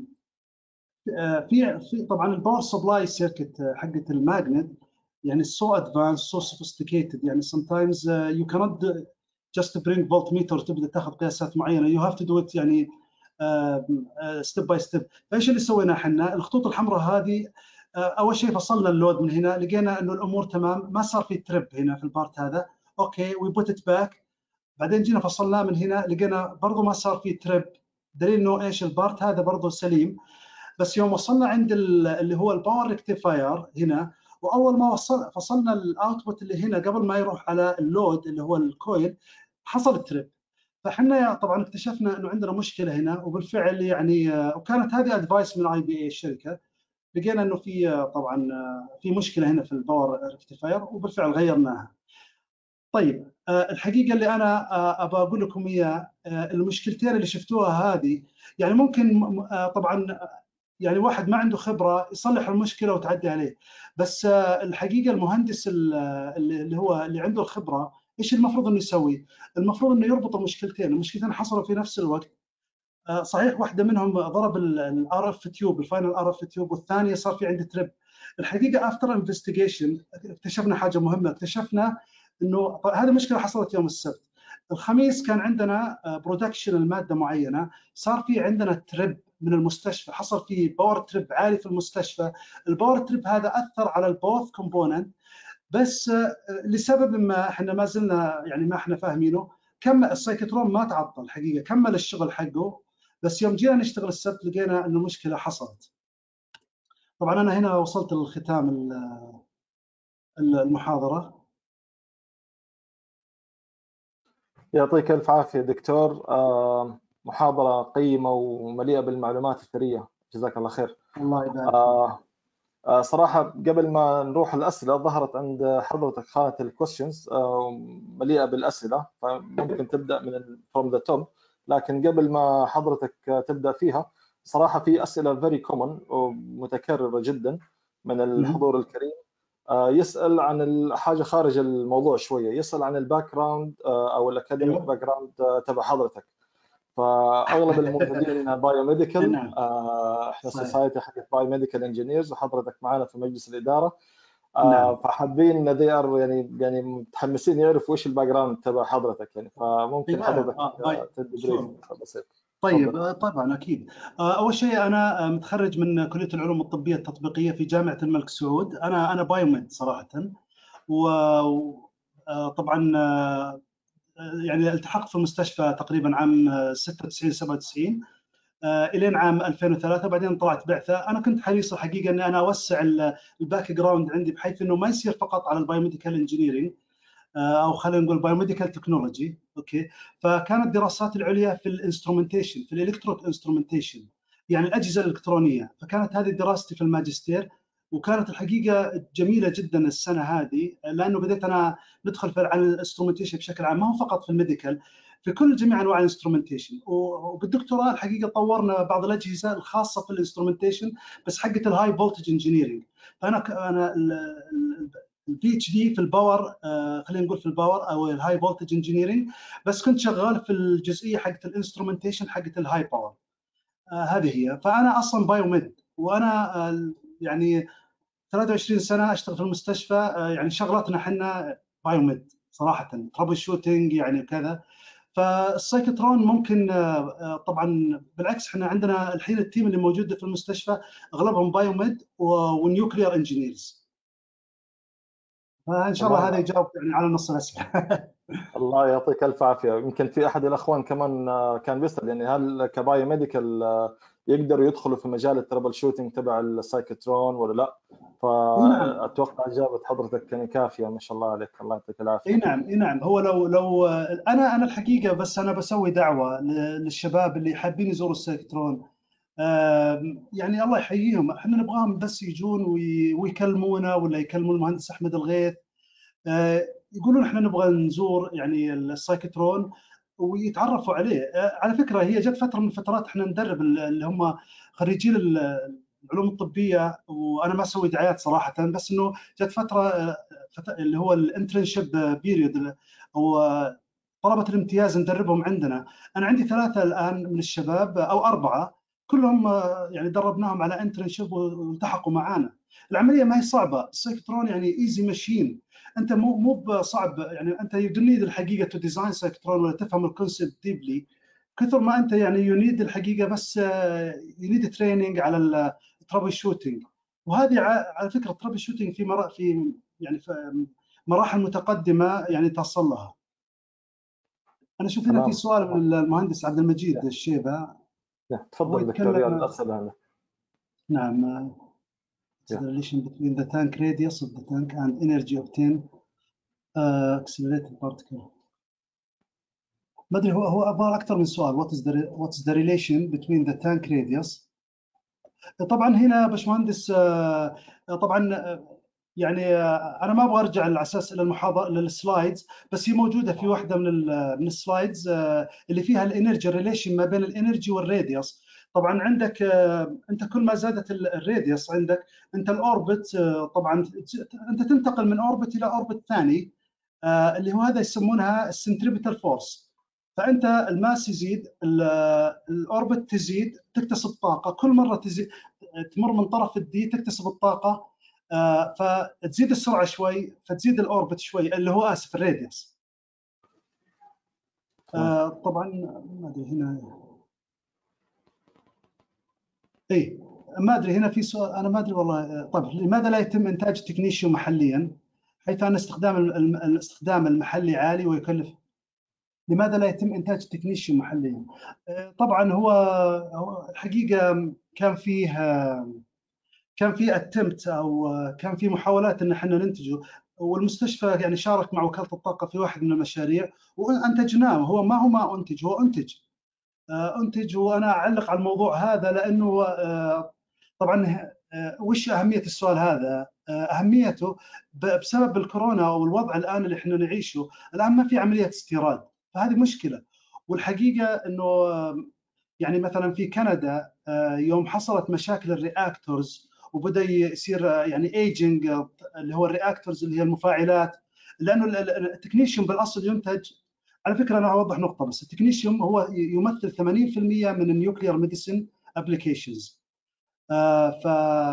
في في طبعا الباور سبلاي سيركت حقت الماجنت يعني سو ادفانس سو سوفيستيكيتد، يعني sometimes you cannot just bring فولت ميتر تبدا تاخذ قياسات معينه. يو هاف تو دو ات يعني ستيب باي ستيب. فايش اللي سويناه احنا؟ الخطوط الحمراء هذه اول شيء فصلنا اللود من هنا، لقينا انه الامور تمام، ما صار في تريب هنا في البارت هذا. اوكي وي بوت ات باك. بعدين جينا فصلناه من هنا، لقينا برضه ما صار في تريب، دليل انه ايش البارت هذا برضه سليم. بس يوم وصلنا عند اللي هو الباور ريكتيفاير هنا، واول ما وصل فصلنا الاوتبوت اللي هنا قبل ما يروح على اللود اللي هو الكويل، حصل تريب. فاحنا طبعا اكتشفنا انه عندنا مشكله هنا، وبالفعل يعني وكانت هذه ادفايس من اي بي اي الشركه. لقينا انه في طبعا في مشكله هنا في الباور ريكتيفاير، وبالفعل غيرناها. طيب الحقيقه اللي انا ابى اقول لكم اياه، المشكلتين اللي شفتوها هذه يعني ممكن طبعا يعني واحد ما عنده خبره يصلح المشكله وتعدي عليه، بس الحقيقه المهندس اللي هو اللي عنده الخبره ايش المفروض انه يسوي؟ المفروض انه يربط المشكلتين، المشكلتين حصلوا في نفس الوقت. صحيح واحده منهم ضرب الار اف تيوب، الفاينل ار اف تيوب، والثانيه صار في عنده تريب. الحقيقه افتر انفستيجيشن اكتشفنا حاجه مهمه، اكتشفنا انه هذه المشكله حصلت يوم السبت. الخميس كان عندنا برودكشن الماده معينه، صار في عندنا تريب من المستشفى، حصل في باور تريب عالي في المستشفى. الباور تريب هذا اثر على البوث كومبوننت، بس لسبب ما احنا ما زلنا يعني ما احنا فاهمينه. كمل السايكترون ما تعطل حقيقه، كمل الشغل حقه، بس يوم جينا نشتغل السبت لقينا انه المشكله حصلت. طبعا انا هنا وصلت للختام المحاضره. يعطيك الف عافيه دكتور، محاضره قيمه ومليئه بالمعلومات الثريه، جزاك الله خير. الله يبارك. آه صراحه قبل ما نروح الاسئله، ظهرت عند حضرتك خانه الكويستشنز مليئه بالاسئله، فممكن تبدا من فروم ذا توب. لكن قبل ما حضرتك تبدا فيها، صراحه في اسئله فيري كومن ومتكرره جدا من الحضور الكريم. يسال عن حاجه خارج الموضوع شويه، يسال عن الباك جراوند او الاكاديميك باك جراوند تبع حضرتك. فاغلب الموجودين بايو ميديكال، احنا سوسايتي حقت بايو ميديكال انجينيرز، وحضرتك معنا في مجلس الاداره. نعم. فحابين ذي ار يعني يعني متحمسين يعرفوا ايش الباك جراوند تبع حضرتك يعني، فممكن حضرتك تدي بريف بسيط. طيب طبعا اكيد. اول شيء انا متخرج من كليه العلوم الطبيه التطبيقيه في جامعه الملك سعود. انا انا بايوميد صراحه، وطبعا يعني التحقت في المستشفى تقريبا عام ستة وتسعين سبعة وتسعين الين عام ألفين وثلاثة، بعدين طلعت بعثه. انا كنت حريص الحقيقه اني انا اوسع الباك جراوند عندي، بحيث انه ما يصير فقط على البايوميديكال انجينيرنج او خلينا نقول بايوميديكال تكنولوجي. اوكي، فكانت دراساتي العليا في الانسترومنتيشن، في الالكترود انسترومنتيشن، يعني الاجهزه الالكترونيه. فكانت هذه دراستي في الماجستير، وكانت الحقيقه جميله جدا السنه هذه، لانه بديت انا ندخل في على الانسترومنتيشن بشكل عام، ما هو فقط في الميديكال، في كل جميع انواع الانسترومنتيشن. وبالدكتوراه الحقيقه طورنا بعض الاجهزه الخاصه في الانسترومنتيشن، بس حقت الهاي فولتج انجينيرنج. فانا انا البي اتش دي في الباور، خلينا نقول في الباور او الهاي فولتج انجينيرنج، بس كنت شغال في الجزئيه حقت الانسترومنتيشن حقت الهاي باور. هذه هي. فانا اصلا بايوميد، وانا يعني ثلاثة وعشرين سنه اشتغل في المستشفى، يعني شغلاتنا احنا بايوميد صراحه، ترابل شوتنج يعني كذا. فالسايكترون ممكن طبعا بالعكس، احنا عندنا الحين التيم اللي موجود في المستشفى اغلبهم بايوميد ونيوكليير انجينيرز. فان شاء الله هذا يجاوب يعني على نص الاسئله. الله يعطيك الف عافيه. يمكن في احد الاخوان كمان كان بيسال يعني هل كبايو ميديكال يقدروا يدخلوا في مجال الترابل شوتنج تبع السايكترون ولا لا؟ فاتوقع اجابه حضرتك كان كافيه. ما شاء الله عليك، الله يعطيك العافيه. اي نعم اي نعم. هو لو لو انا انا الحقيقه بس انا بسوي دعوه للشباب اللي حابين يزوروا السايكترون، يعني الله يحييهم، احنا نبغاهم بس يجون ويكلمونا ولا يكلمون المهندس احمد الغيث، يقولون احنا نبغى نزور يعني السايكترون ويتعرفوا عليه. على فكره هي جت فتره من الفترات احنا ندرب اللي هم خريجين العلوم الطبيه، وانا ما اسوي دعايات صراحه، بس انه جت فتره اللي هو الانترنشيب بيريود او طلبه الامتياز ندربهم عندنا. انا عندي ثلاثه الان من الشباب او اربعه، كلهم يعني دربناهم على انترنشيب والتحقوا معانا. العمليه ما هي صعبه، السايكترون يعني ايزي ماشين. انت مو مو صعب يعني، انت يو نيد الحقيقه تو ديزاين سايكلوترون ولا تفهم الكونسبت ديبلي كثر ما انت يعني يو نيد الحقيقه، بس يو نيد تريننج على الترابل شوتنج. وهذه على فكره الترابل شوتنج في مرا في يعني في مراحل متقدمه يعني تصل لها. انا شوف هنا في سؤال من المهندس عبد المجيد الشيبه. تفضل دكتور رياض الاسئله هذا. نعم. The relation between the tank radius of the tank and energy obtained uh, accelerated particle. ما ادري هو هو ابغى اكثر من سؤال. what is the what is the relation between the tank radius. طبعا هنا باشمهندس طبعا يعني انا ما ابغى ارجع على اساس الى المحاضره للسلايدز، بس هي موجوده في واحده من من السلايدز اللي فيها الانرجي ريليشن ما بين الانرجي والراديوس. طبعا عندك انت كل ما زادت الراديوس عندك انت الاوربت طبعا انت تنتقل من اوربت الى اوربت ثاني اللي هو هذا يسمونها السنتريبيتال فورس. فانت الماس يزيد، الاوربت تزيد، تكتسب طاقه، كل مره تزيد تمر من طرف الدي تكتسب الطاقه، فتزيد السرعه شوي فتزيد الاوربت شوي اللي هو اسف الراديوس. طبعا ما ادري هنا اي ما ادري هنا في سؤال انا ما ادري والله. طيب لماذا لا يتم انتاج تكنيشيوم محليا حيث ان استخدام الاستخدام المحلي عالي ويكلف؟ لماذا لا يتم انتاج تكنيشيوم محليا؟ طبعا هو الحقيقه كان فيه كان في اتمت او كان في محاولات ان احنا ننتجه، والمستشفى يعني شارك مع وكاله الطاقه في واحد من المشاريع وانتجناه. هو ما هو ما انتج، هو انتج انتج وانا اعلق على الموضوع هذا لانه طبعا وش اهميه السؤال هذا؟ اهميته بسبب الكورونا والوضع الان اللي احنا نعيشه الان ما في عمليه استيراد، فهذه مشكله. والحقيقه انه يعني مثلا في كندا يوم حصلت مشاكل الرياكتورز وبدا يصير يعني ايجنج اللي هو الرياكتورز اللي هي المفاعلات، لانه التكنيشيوم بالاصل ينتج. على فكره انا اوضح نقطه بس، التكنيشيوم هو يمثل ثمانين بالمئة من النيوكليير ميديسن ابلكيشنز. ف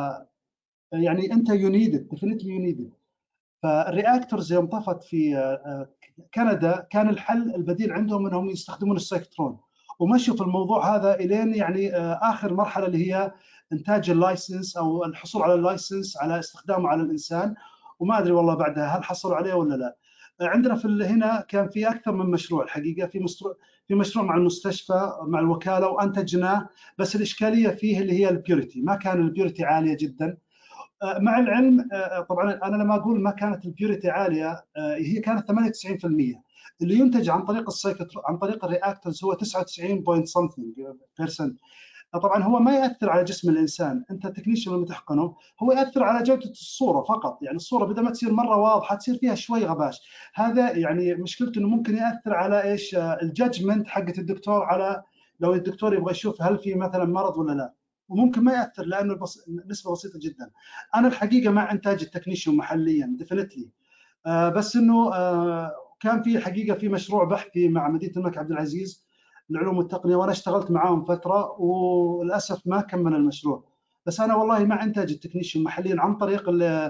يعني انت يو نيد ات ديفينتلي يو نيد ات. فالرياكتورز يوم طفت في كندا كان الحل البديل عندهم انهم يستخدمون السايكلوترون، ومشوا في الموضوع هذا الين يعني اخر مرحله اللي هي انتاج اللايسنس او الحصول على اللايسنس على استخدامه على الانسان. وما ادري والله بعدها هل حصلوا عليه ولا لا. عندنا في هنا كان في اكثر من مشروع الحقيقه، في مشروع في مشروع مع المستشفى مع الوكاله وانتجناه، بس الاشكاليه فيه اللي هي البيوريتي، ما كان البيوريتي عاليه جدا. مع العلم طبعا انا لما اقول ما كانت البيوريتي عاليه هي كانت ثمانية وتسعين بالمئة، اللي ينتج عن طريق السايكلوترون عن طريق الرياكتورز هو تسعة وتسعين بوينت سمثينج بيرسنت. طبعا هو ما ياثر على جسم الانسان، انت تكنيشن لما تحقنه هو ياثر على جوده الصوره فقط، يعني الصوره بدل ما تصير مره واضحه تصير فيها شوي غباش. هذا يعني مشكلته انه ممكن ياثر على ايش الجادجمنت حقه الدكتور، على لو الدكتور يبغى يشوف هل في مثلا مرض ولا لا، وممكن ما ياثر لانه البص... نسبه بسيطه جدا. انا الحقيقه مع انتاج التكنيشن محليا ديفينتلي، آه بس انه آه كان في حقيقه في مشروع بحثي مع مدينه الملك عبد العزيز العلوم والتقنيه وانا اشتغلت معاهم فتره وللاسف ما كمل المشروع. بس انا والله مع انتاج التكنيشن محليا عن طريق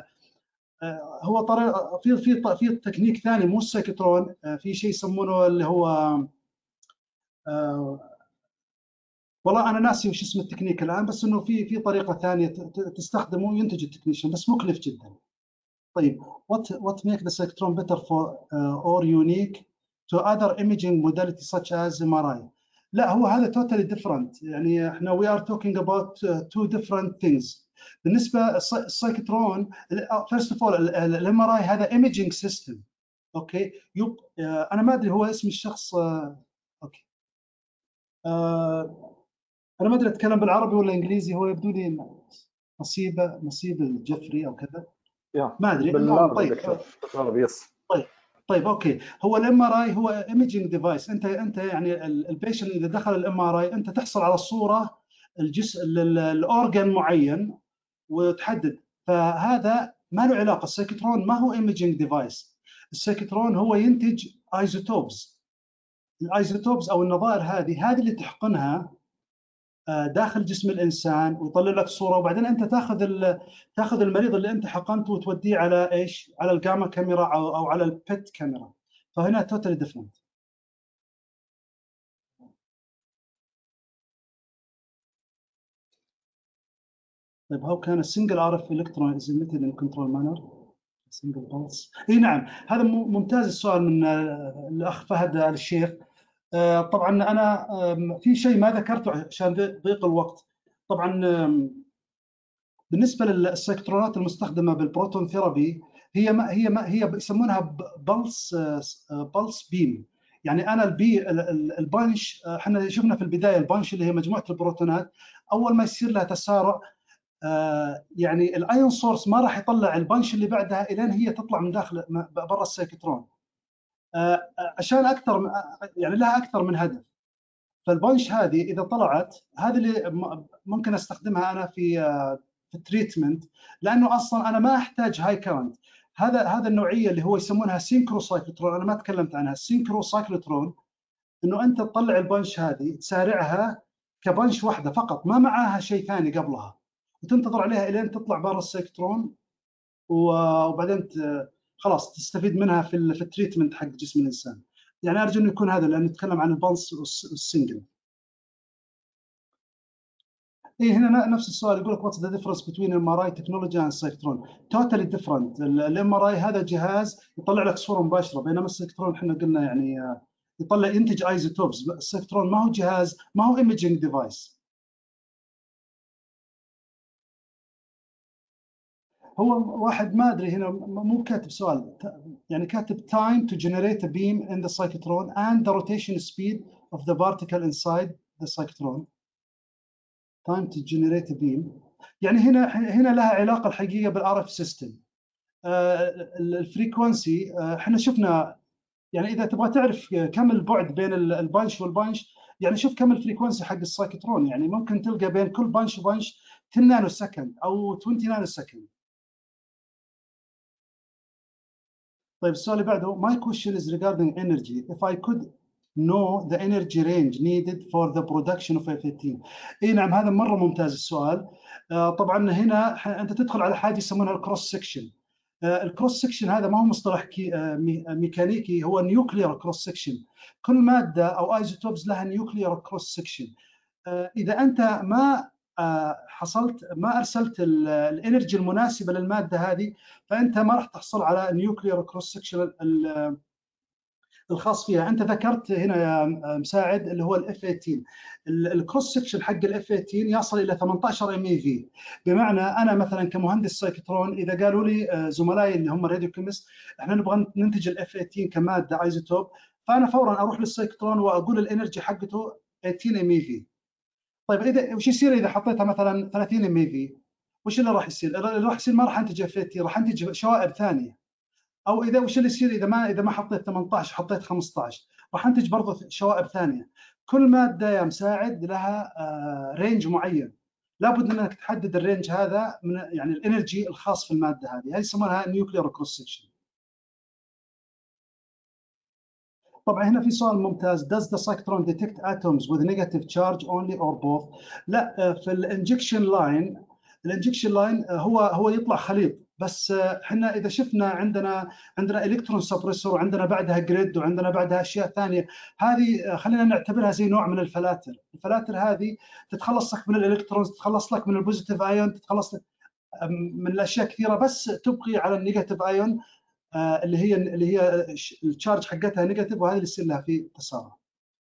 هو طريق في في في تكنيك ثاني مو السايكلوترون، في شيء يسمونه اللي هو والله انا ناسي وش اسم التكنيك الان، بس انه في في طريقه ثانيه تستخدمه وينتج التكنيشن بس مكلف جدا. طيب what what make the cyclotron better for uh, or unique to other imaging modalities such as M R I؟ لا هو هذا totally different، يعني احنا we are talking about uh, two different things. بالنسبه السايكلوترون first of all الام ار اي هذا imaging system. اوكي يب uh, انا ما ادري هو اسم الشخص uh, اوكي uh, انا ما ادري اتكلم بالعربي ولا انجليزي، هو يبدو لي نصيب نصيب الجفري او كذا ما ادري. بالعربي بالعربي يس. طيب طيب اوكي هو الام ار اي هو ايميجنج ديفايس. انت انت يعني البيشنت اذا دخل الام ار اي انت تحصل على الصوره الجزء الاورجن معين وتحدد، فهذا ما له علاقه. السايكلوترون ما هو ايميجنج ديفايس، السايكلوترون هو ينتج ايزوتوبز. الايزوتوبز او النظائر هذه هذه اللي تحقنها داخل جسم الانسان ويطلع لك صوره، وبعدين انت تاخذ تاخذ المريض اللي انت حقنته وتوديه على ايش؟ على الجاما كاميرا او او على البيت كاميرا. فهنا توتالي ديفرنت. طيب هاو كان السنجل ار اف الكترون از emitted in control manner single pulse. اي نعم، هذا ممتاز السؤال من الاخ فهد آل الشيخ. طبعا انا في شيء ما ذكرته عشان ضيق الوقت. طبعا بالنسبه للسيكترونات المستخدمه بالبروتون ثيرابي، هي ما هي ما هي يسمونها بلس بلس بيم. يعني انا البي البانش، احنا شفنا في البدايه البانش اللي هي مجموعه البروتونات، اول ما يصير لها تسارع يعني الايون سورس ما راح يطلع البانش اللي بعدها الين هي تطلع من داخل برا السيكترون، عشان اكثر يعني لها اكثر من هدف. فالبانش هذه اذا طلعت، هذه اللي ممكن استخدمها انا في في التريتمنت، لانه اصلا انا ما احتاج هاي كارنت. هذا هذا النوعيه اللي هو يسمونها سينكرو سايكلوترون، انا ما تكلمت عنها. السينكرو سايكلوترون انه انت تطلع البنش هذه تسارعها كبنش واحده فقط، ما معاها شيء ثاني قبلها، وتنتظر عليها الين تطلع برا السيكترون، وبعدين خلاص تستفيد منها في في التريتمنت حق جسم الانسان. يعني ارجو انه يكون هذا، لان نتكلم عن البلس والسنجل. اي هنا نفس السؤال يقول لك what's the difference between إم آر آي technology and cyclotron؟ totally different. الام ار اي هذا جهاز يطلع لك صوره مباشره، بينما السيكترون احنا قلنا يعني يطلع ينتج ايزوتوبز. السيكترون ما هو جهاز، ما هو ايمجنج ديفايس. هو واحد ما ادري هنا مو كاتب سؤال، يعني كاتب time to generate a beam in the cyclotron and the rotation speed of the particle inside the cyclotron. time to generate a beam يعني هنا هنا لها علاقه الحقيقه بالار اف سيستم. الفريكونسي احنا شفنا، يعني اذا تبغى تعرف كم البعد بين البانش والبانش، يعني شوف كم الفريكونسي حق السايكترون، يعني ممكن تلقى بين كل بانش وبانش عشرة نانو سكند او عشرين نانو سكند. طيب السؤال اللي بعده my question is regarding energy if I could know the energy range needed for the production of إف ثمانية عشر. اي نعم هذا مره ممتاز السؤال. طبعا هنا انت تدخل على حاجه يسمونها الكروس سكشن. الكروس سكشن هذا ما هو مصطلح ميكانيكي، هو نيوكليير كروس سكشن. كل ماده او ايزوتوبز لها نيوكليير كروس سكشن. اذا انت ما حصلت ما ارسلت الانرجي المناسبه للماده هذه، فانت ما راح تحصل على نيوكليير كروس سكشن الخاص فيها. انت ذكرت هنا يا مساعد اللي هو الاف ثمانية عشر، الكروس سكشن حق الاف ثمانية عشر يصل الى ثمانية عشر ام اي في. بمعنى انا مثلا كمهندس سايكترون، اذا قالوا لي زملائي اللي هم راديو كيمست احنا نبغى ننتج الاف ثمانية عشر كماده ايزوتوب، فانا فورا اروح للسايكترون واقول الانرجي حقته ثمانية عشر ام اي في. طيب اذا وش يصير اذا حطيتها مثلا ثلاثين ام اي في؟ وش اللي راح يصير؟ اللي راح يصير ما راح انتج اف ثمانية عشر، راح انتج شوائب ثانيه. او اذا وش اللي يصير اذا ما اذا ما حطيت ثمانية عشر حطيت خمسة عشر، راح انتج برضه شوائب ثانيه. كل ماده يا مساعد لها رينج معين، لابد انك تحدد الرينج هذا من يعني الانرجي الخاص في الماده هذه، هذه يسمونها نيوكليير كروس سكشن. طبعا هنا في سؤال ممتاز does the cyclotron detect atoms with negative charge only or both؟ لا، في الانجكشن لاين الانجكشن لاين هو هو يطلع خليط، بس احنا اذا شفنا عندنا عندنا الكترون سبريسور وعندنا بعدها جريد وعندنا بعدها اشياء ثانيه، هذه خلينا نعتبرها زي نوع من الفلاتر. الفلاتر هذه تتخلص لك من الالكترونز، تتخلص لك من البوزيتيف ايون، تتخلص لك من الاشياء كثيره، بس تبقي على النيجاتيف ايون اللي هي اللي هي التشارج حقتها نيجاتيف، وهذه اللي يصير لها في تسارع.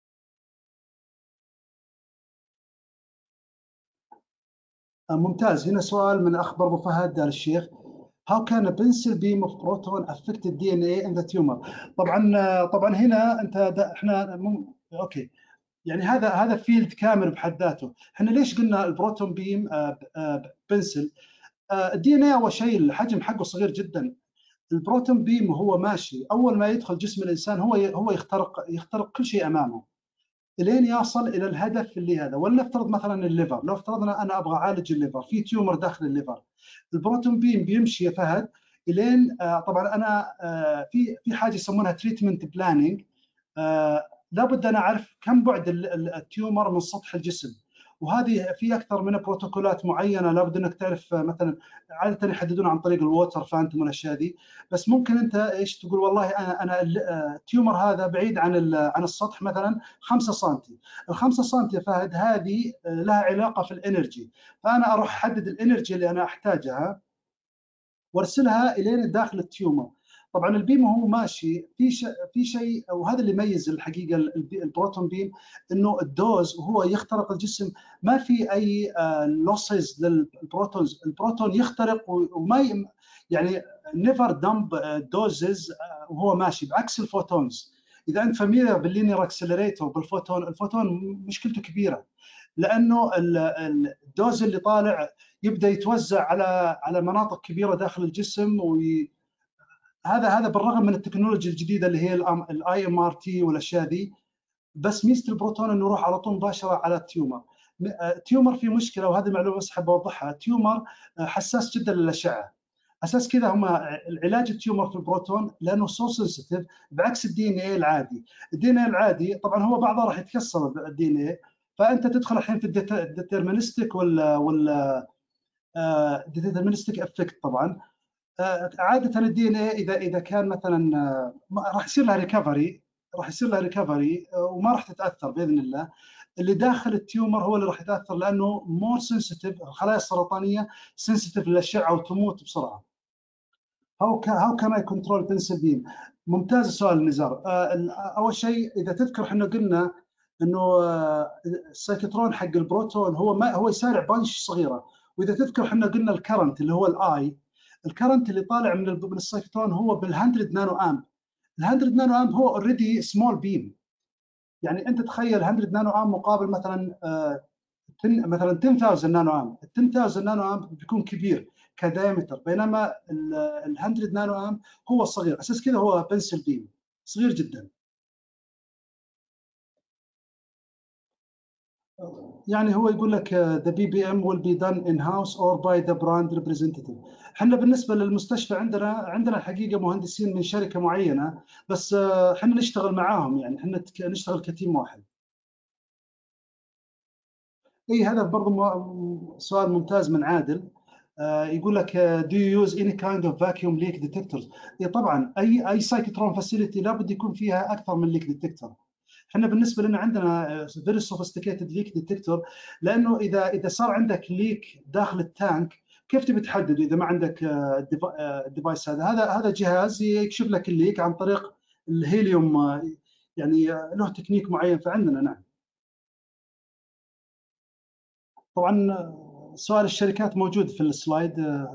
ممتاز. هنا سؤال من اخ برضه فهد آل الشيخ How can a pencil beam of proton affect the دي إن إيه in the tumor؟ طبعا طبعا هنا انت احنا مم... اوكي، يعني هذا هذا فيلد كامل بحد ذاته. احنا ليش قلنا البروتون بيم بنسل؟ الدي ان اي اول شيء الحجم حقه صغير جدا. البروتون بيم وهو ماشي اول ما يدخل جسم الانسان هو هو يخترق يخترق كل شيء امامه الين يصل الى الهدف اللي هذا. ولنفترض مثلا الليفر، لو افترضنا انا ابغى اعالج الليفر، في تيومر داخل الليفر، البروتون بيم بيمشي يا فهد الين طبعا انا في في حاجه يسمونها تريتمنت بلاننج. لابد انا اعرف كم بعد التيومر من سطح الجسم، وهذه في اكثر من بروتوكولات معينه لابد انك تعرف. مثلا عاده يحددون عن طريق الووتر فانتوم والاشياء دي، بس ممكن انت ايش تقول والله انا انا التيومر هذا بعيد عن عن السطح مثلا خمسة سنتي، ال خمسة سنتي يا فهد هذه لها علاقه في الانرجي، فانا اروح احدد الانرجي اللي انا احتاجها وارسلها الين داخل التيومر. طبعا البيم وهو ماشي في شيء في شيء وهذا اللي يميز الحقيقه البروتون بيم، انه الدوز وهو يخترق الجسم ما في اي لوسز للبروتونز، البروتون يخترق وما يعني نيفر دمب دوزز وهو ماشي، بعكس الفوتونز. اذا انت فاميليار باللينير اكسلريتور بالفوتون، الفوتون مشكلته كبيره لانه الدوز اللي طالع يبدا يتوزع على على مناطق كبيره داخل الجسم، وي... هذا هذا بالرغم من التكنولوجيا الجديده اللي هي الاي ام ار تي والاشياء دي. بس ميزه البروتون انه يروح على طول مباشره على التيومر. التيومر في مشكله، وهذه المعلومه بس حاب اوضحها، التيومر حساس جدا للاشعه، اساس كذا هم العلاج التيومر في البروتون لانه سو سنسيتيف، بعكس الدي ان اي العادي. الدي ان اي العادي طبعا هو بعضه راح يتكسر الدي ان اي، فانت تدخل الحين في الديترمينستيك ولا ولا ديترمينستيك افكت. طبعا عاده الدي ان اي اذا اذا كان مثلا راح يصير لها ريكفري، راح يصير لها ريكفري وما راح تتاثر باذن الله. اللي داخل التيومر هو اللي راح يتاثر لانه مور سنسيتيف، الخلايا السرطانيه سنسيتيف للاشعه وتموت بسرعه. هاو هاو كان اي كنترول بنسل بيم؟ ممتاز السؤال نزار. اول شيء اذا تذكر احنا قلنا انه السايكوترون حق البروتون هو ما هو يسارع بانش صغيره، واذا تذكر احنا قلنا الكرنت اللي هو الاي، الكرنت اللي طالع من من السايكوترون هو بال100 نانو امب. ال100 نانو امب هو اوريدي سمول بيم، يعني انت تخيل مية نانو امب مقابل مثلا مثلا عشرة آلاف نانو امب، ال عشرة آلاف نانو امب بيكون كبير كدايمتر، بينما ال100 نانو امب هو صغير، اساس كذا هو بنسل بيم صغير جدا. يعني هو يقول لك the بي بي إم will be done in house or by the brand representative. احنا بالنسبه للمستشفى عندنا عندنا الحقيقه مهندسين من شركه معينه، بس احنا نشتغل معاهم، يعني احنا نشتغل كتيم واحد. اي هذا برضه سؤال ممتاز من عادل. يقول لك do you use any kind of vacuum leak detectors؟ اي طبعا اي اي سايكوترون فاسيلتي لابد يكون فيها اكثر من ليك ديتكتور. احنا بالنسبه لنا عندنا فيري سوفيستيكيتد ليك ديتكتور، لانه اذا اذا صار عندك ليك داخل التانك كيف تبي تحدد اذا ما عندك الديفايس هذا؟ هذا هذا جهاز يكشف لك الليك عن طريق الهيليوم، يعني له تكنيك معين. فعندنا نعم. طبعا سؤال الشركات موجود في السلايد.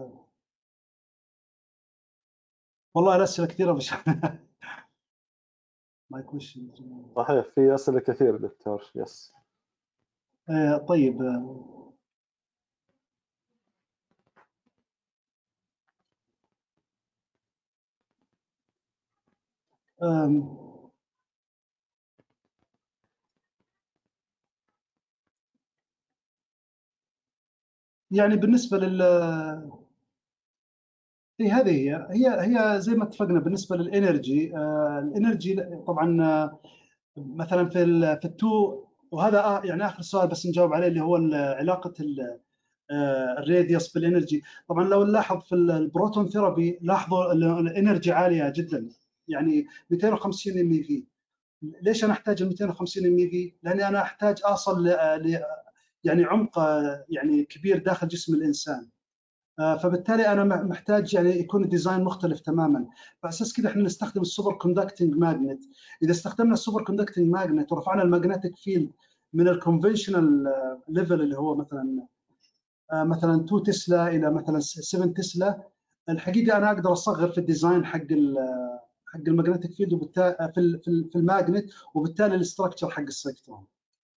والله الاسئله كثيره بس صحيح في اسئله كثير دكتور. يس آه طيب. آم يعني بالنسبه لل هي هذه هي هي هي زي ما اتفقنا بالنسبه للانرجي. آه الانرجي طبعا آه مثلا في ال في التو، وهذا آه يعني اخر سؤال بس نجاوب عليه اللي هو علاقه آه الراديوس بالانرجي. طبعا لو نلاحظ في البروتون ثيرابي لاحظوا الانرجي عاليه جدا، يعني مئتين وخمسين ام في. ليش انا احتاج ال مئتين وخمسين ام في؟ لاني انا احتاج اصل ل يعني عمق يعني كبير داخل جسم الانسان، فبالتالي انا محتاج يعني يكون الديزاين مختلف تماما. فاساس كذا احنا نستخدم السوبر كوندكتنج ماجنت. اذا استخدمنا السوبر كوندكتنج ماجنت ورفعنا الماجنتيك فيلد من الكونفنشنال ليفل اللي هو مثلا مثلا اثنين تسلا الى مثلا سبعة تسلا، الحقيقه انا اقدر اصغر في الديزاين حق حق الماجنتيك فيلد وبالتالي في في الماجنت، وبالتالي الاستراكشر حق السايكترون.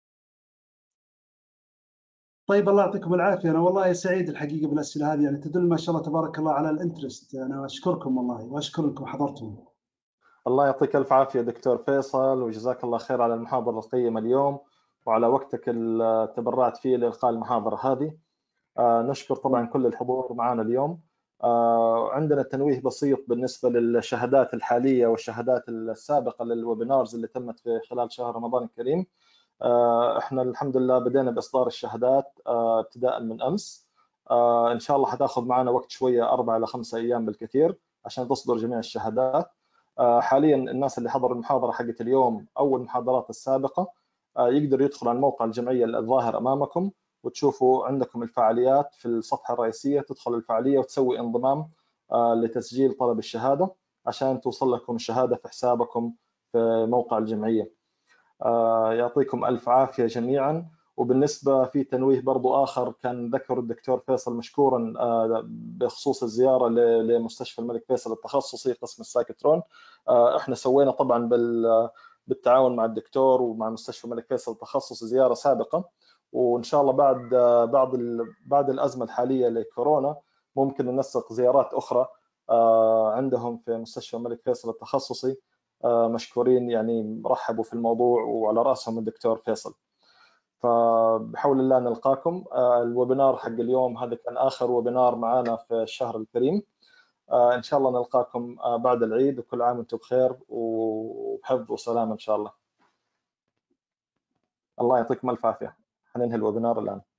طيب الله يعطيكم العافيه. انا والله سعيد الحقيقه بالاسئله هذه، يعني تدل ما شاء الله تبارك الله على الانترست. انا اشكركم والله واشكر انكم حضرتم. الله يعطيك الف عافيه دكتور فيصل، وجزاك الله خير على المحاضره القيمه اليوم وعلى وقتك اللي تبرعت فيه لإلقاء المحاضره هذه. آه نشكر طبعا كل الحضور معنا اليوم. آه عندنا تنويه بسيط بالنسبه للشهادات الحاليه والشهادات السابقه للويبينارز اللي تمت في خلال شهر رمضان الكريم. احنا الحمد لله بدينا باصدار الشهادات ابتداء من امس. ان شاء الله حتاخذ معنا وقت شويه اربع الى خمسة ايام بالكثير عشان تصدر جميع الشهادات. حاليا الناس اللي حضروا المحاضره حقت اليوم او المحاضرات السابقه يقدر يدخل على موقع الجمعيه الظاهر امامكم، وتشوفوا عندكم الفعاليات في الصفحه الرئيسيه، تدخل الفعاليه وتسوي انضمام لتسجيل طلب الشهاده عشان توصل لكم الشهاده في حسابكم في موقع الجمعيه. يعطيكم ألف عافية جميعا. وبالنسبة في تنويه برضو آخر كان ذكر الدكتور فيصل مشكورا بخصوص الزيارة لمستشفى الملك فيصل التخصصي قسم السايكوترون. احنا سوينا طبعا بالتعاون مع الدكتور ومع مستشفى الملك فيصل التخصصي زيارة سابقة، وإن شاء الله بعد بعد بعد الأزمة الحالية لكورونا ممكن ننسق زيارات أخرى عندهم في مستشفى الملك فيصل التخصصي. مشكورين يعني رحبوا في الموضوع وعلى رأسهم الدكتور فيصل. فبحول الله نلقاكم. الويبينار حق اليوم هذا كان آخر ويبينار معنا في الشهر الكريم. إن شاء الله نلقاكم بعد العيد، وكل عام وانتم بخير وبحفظ وسلام إن شاء الله. الله يعطيكم ألف عافية. حننهي الويبينار الآن.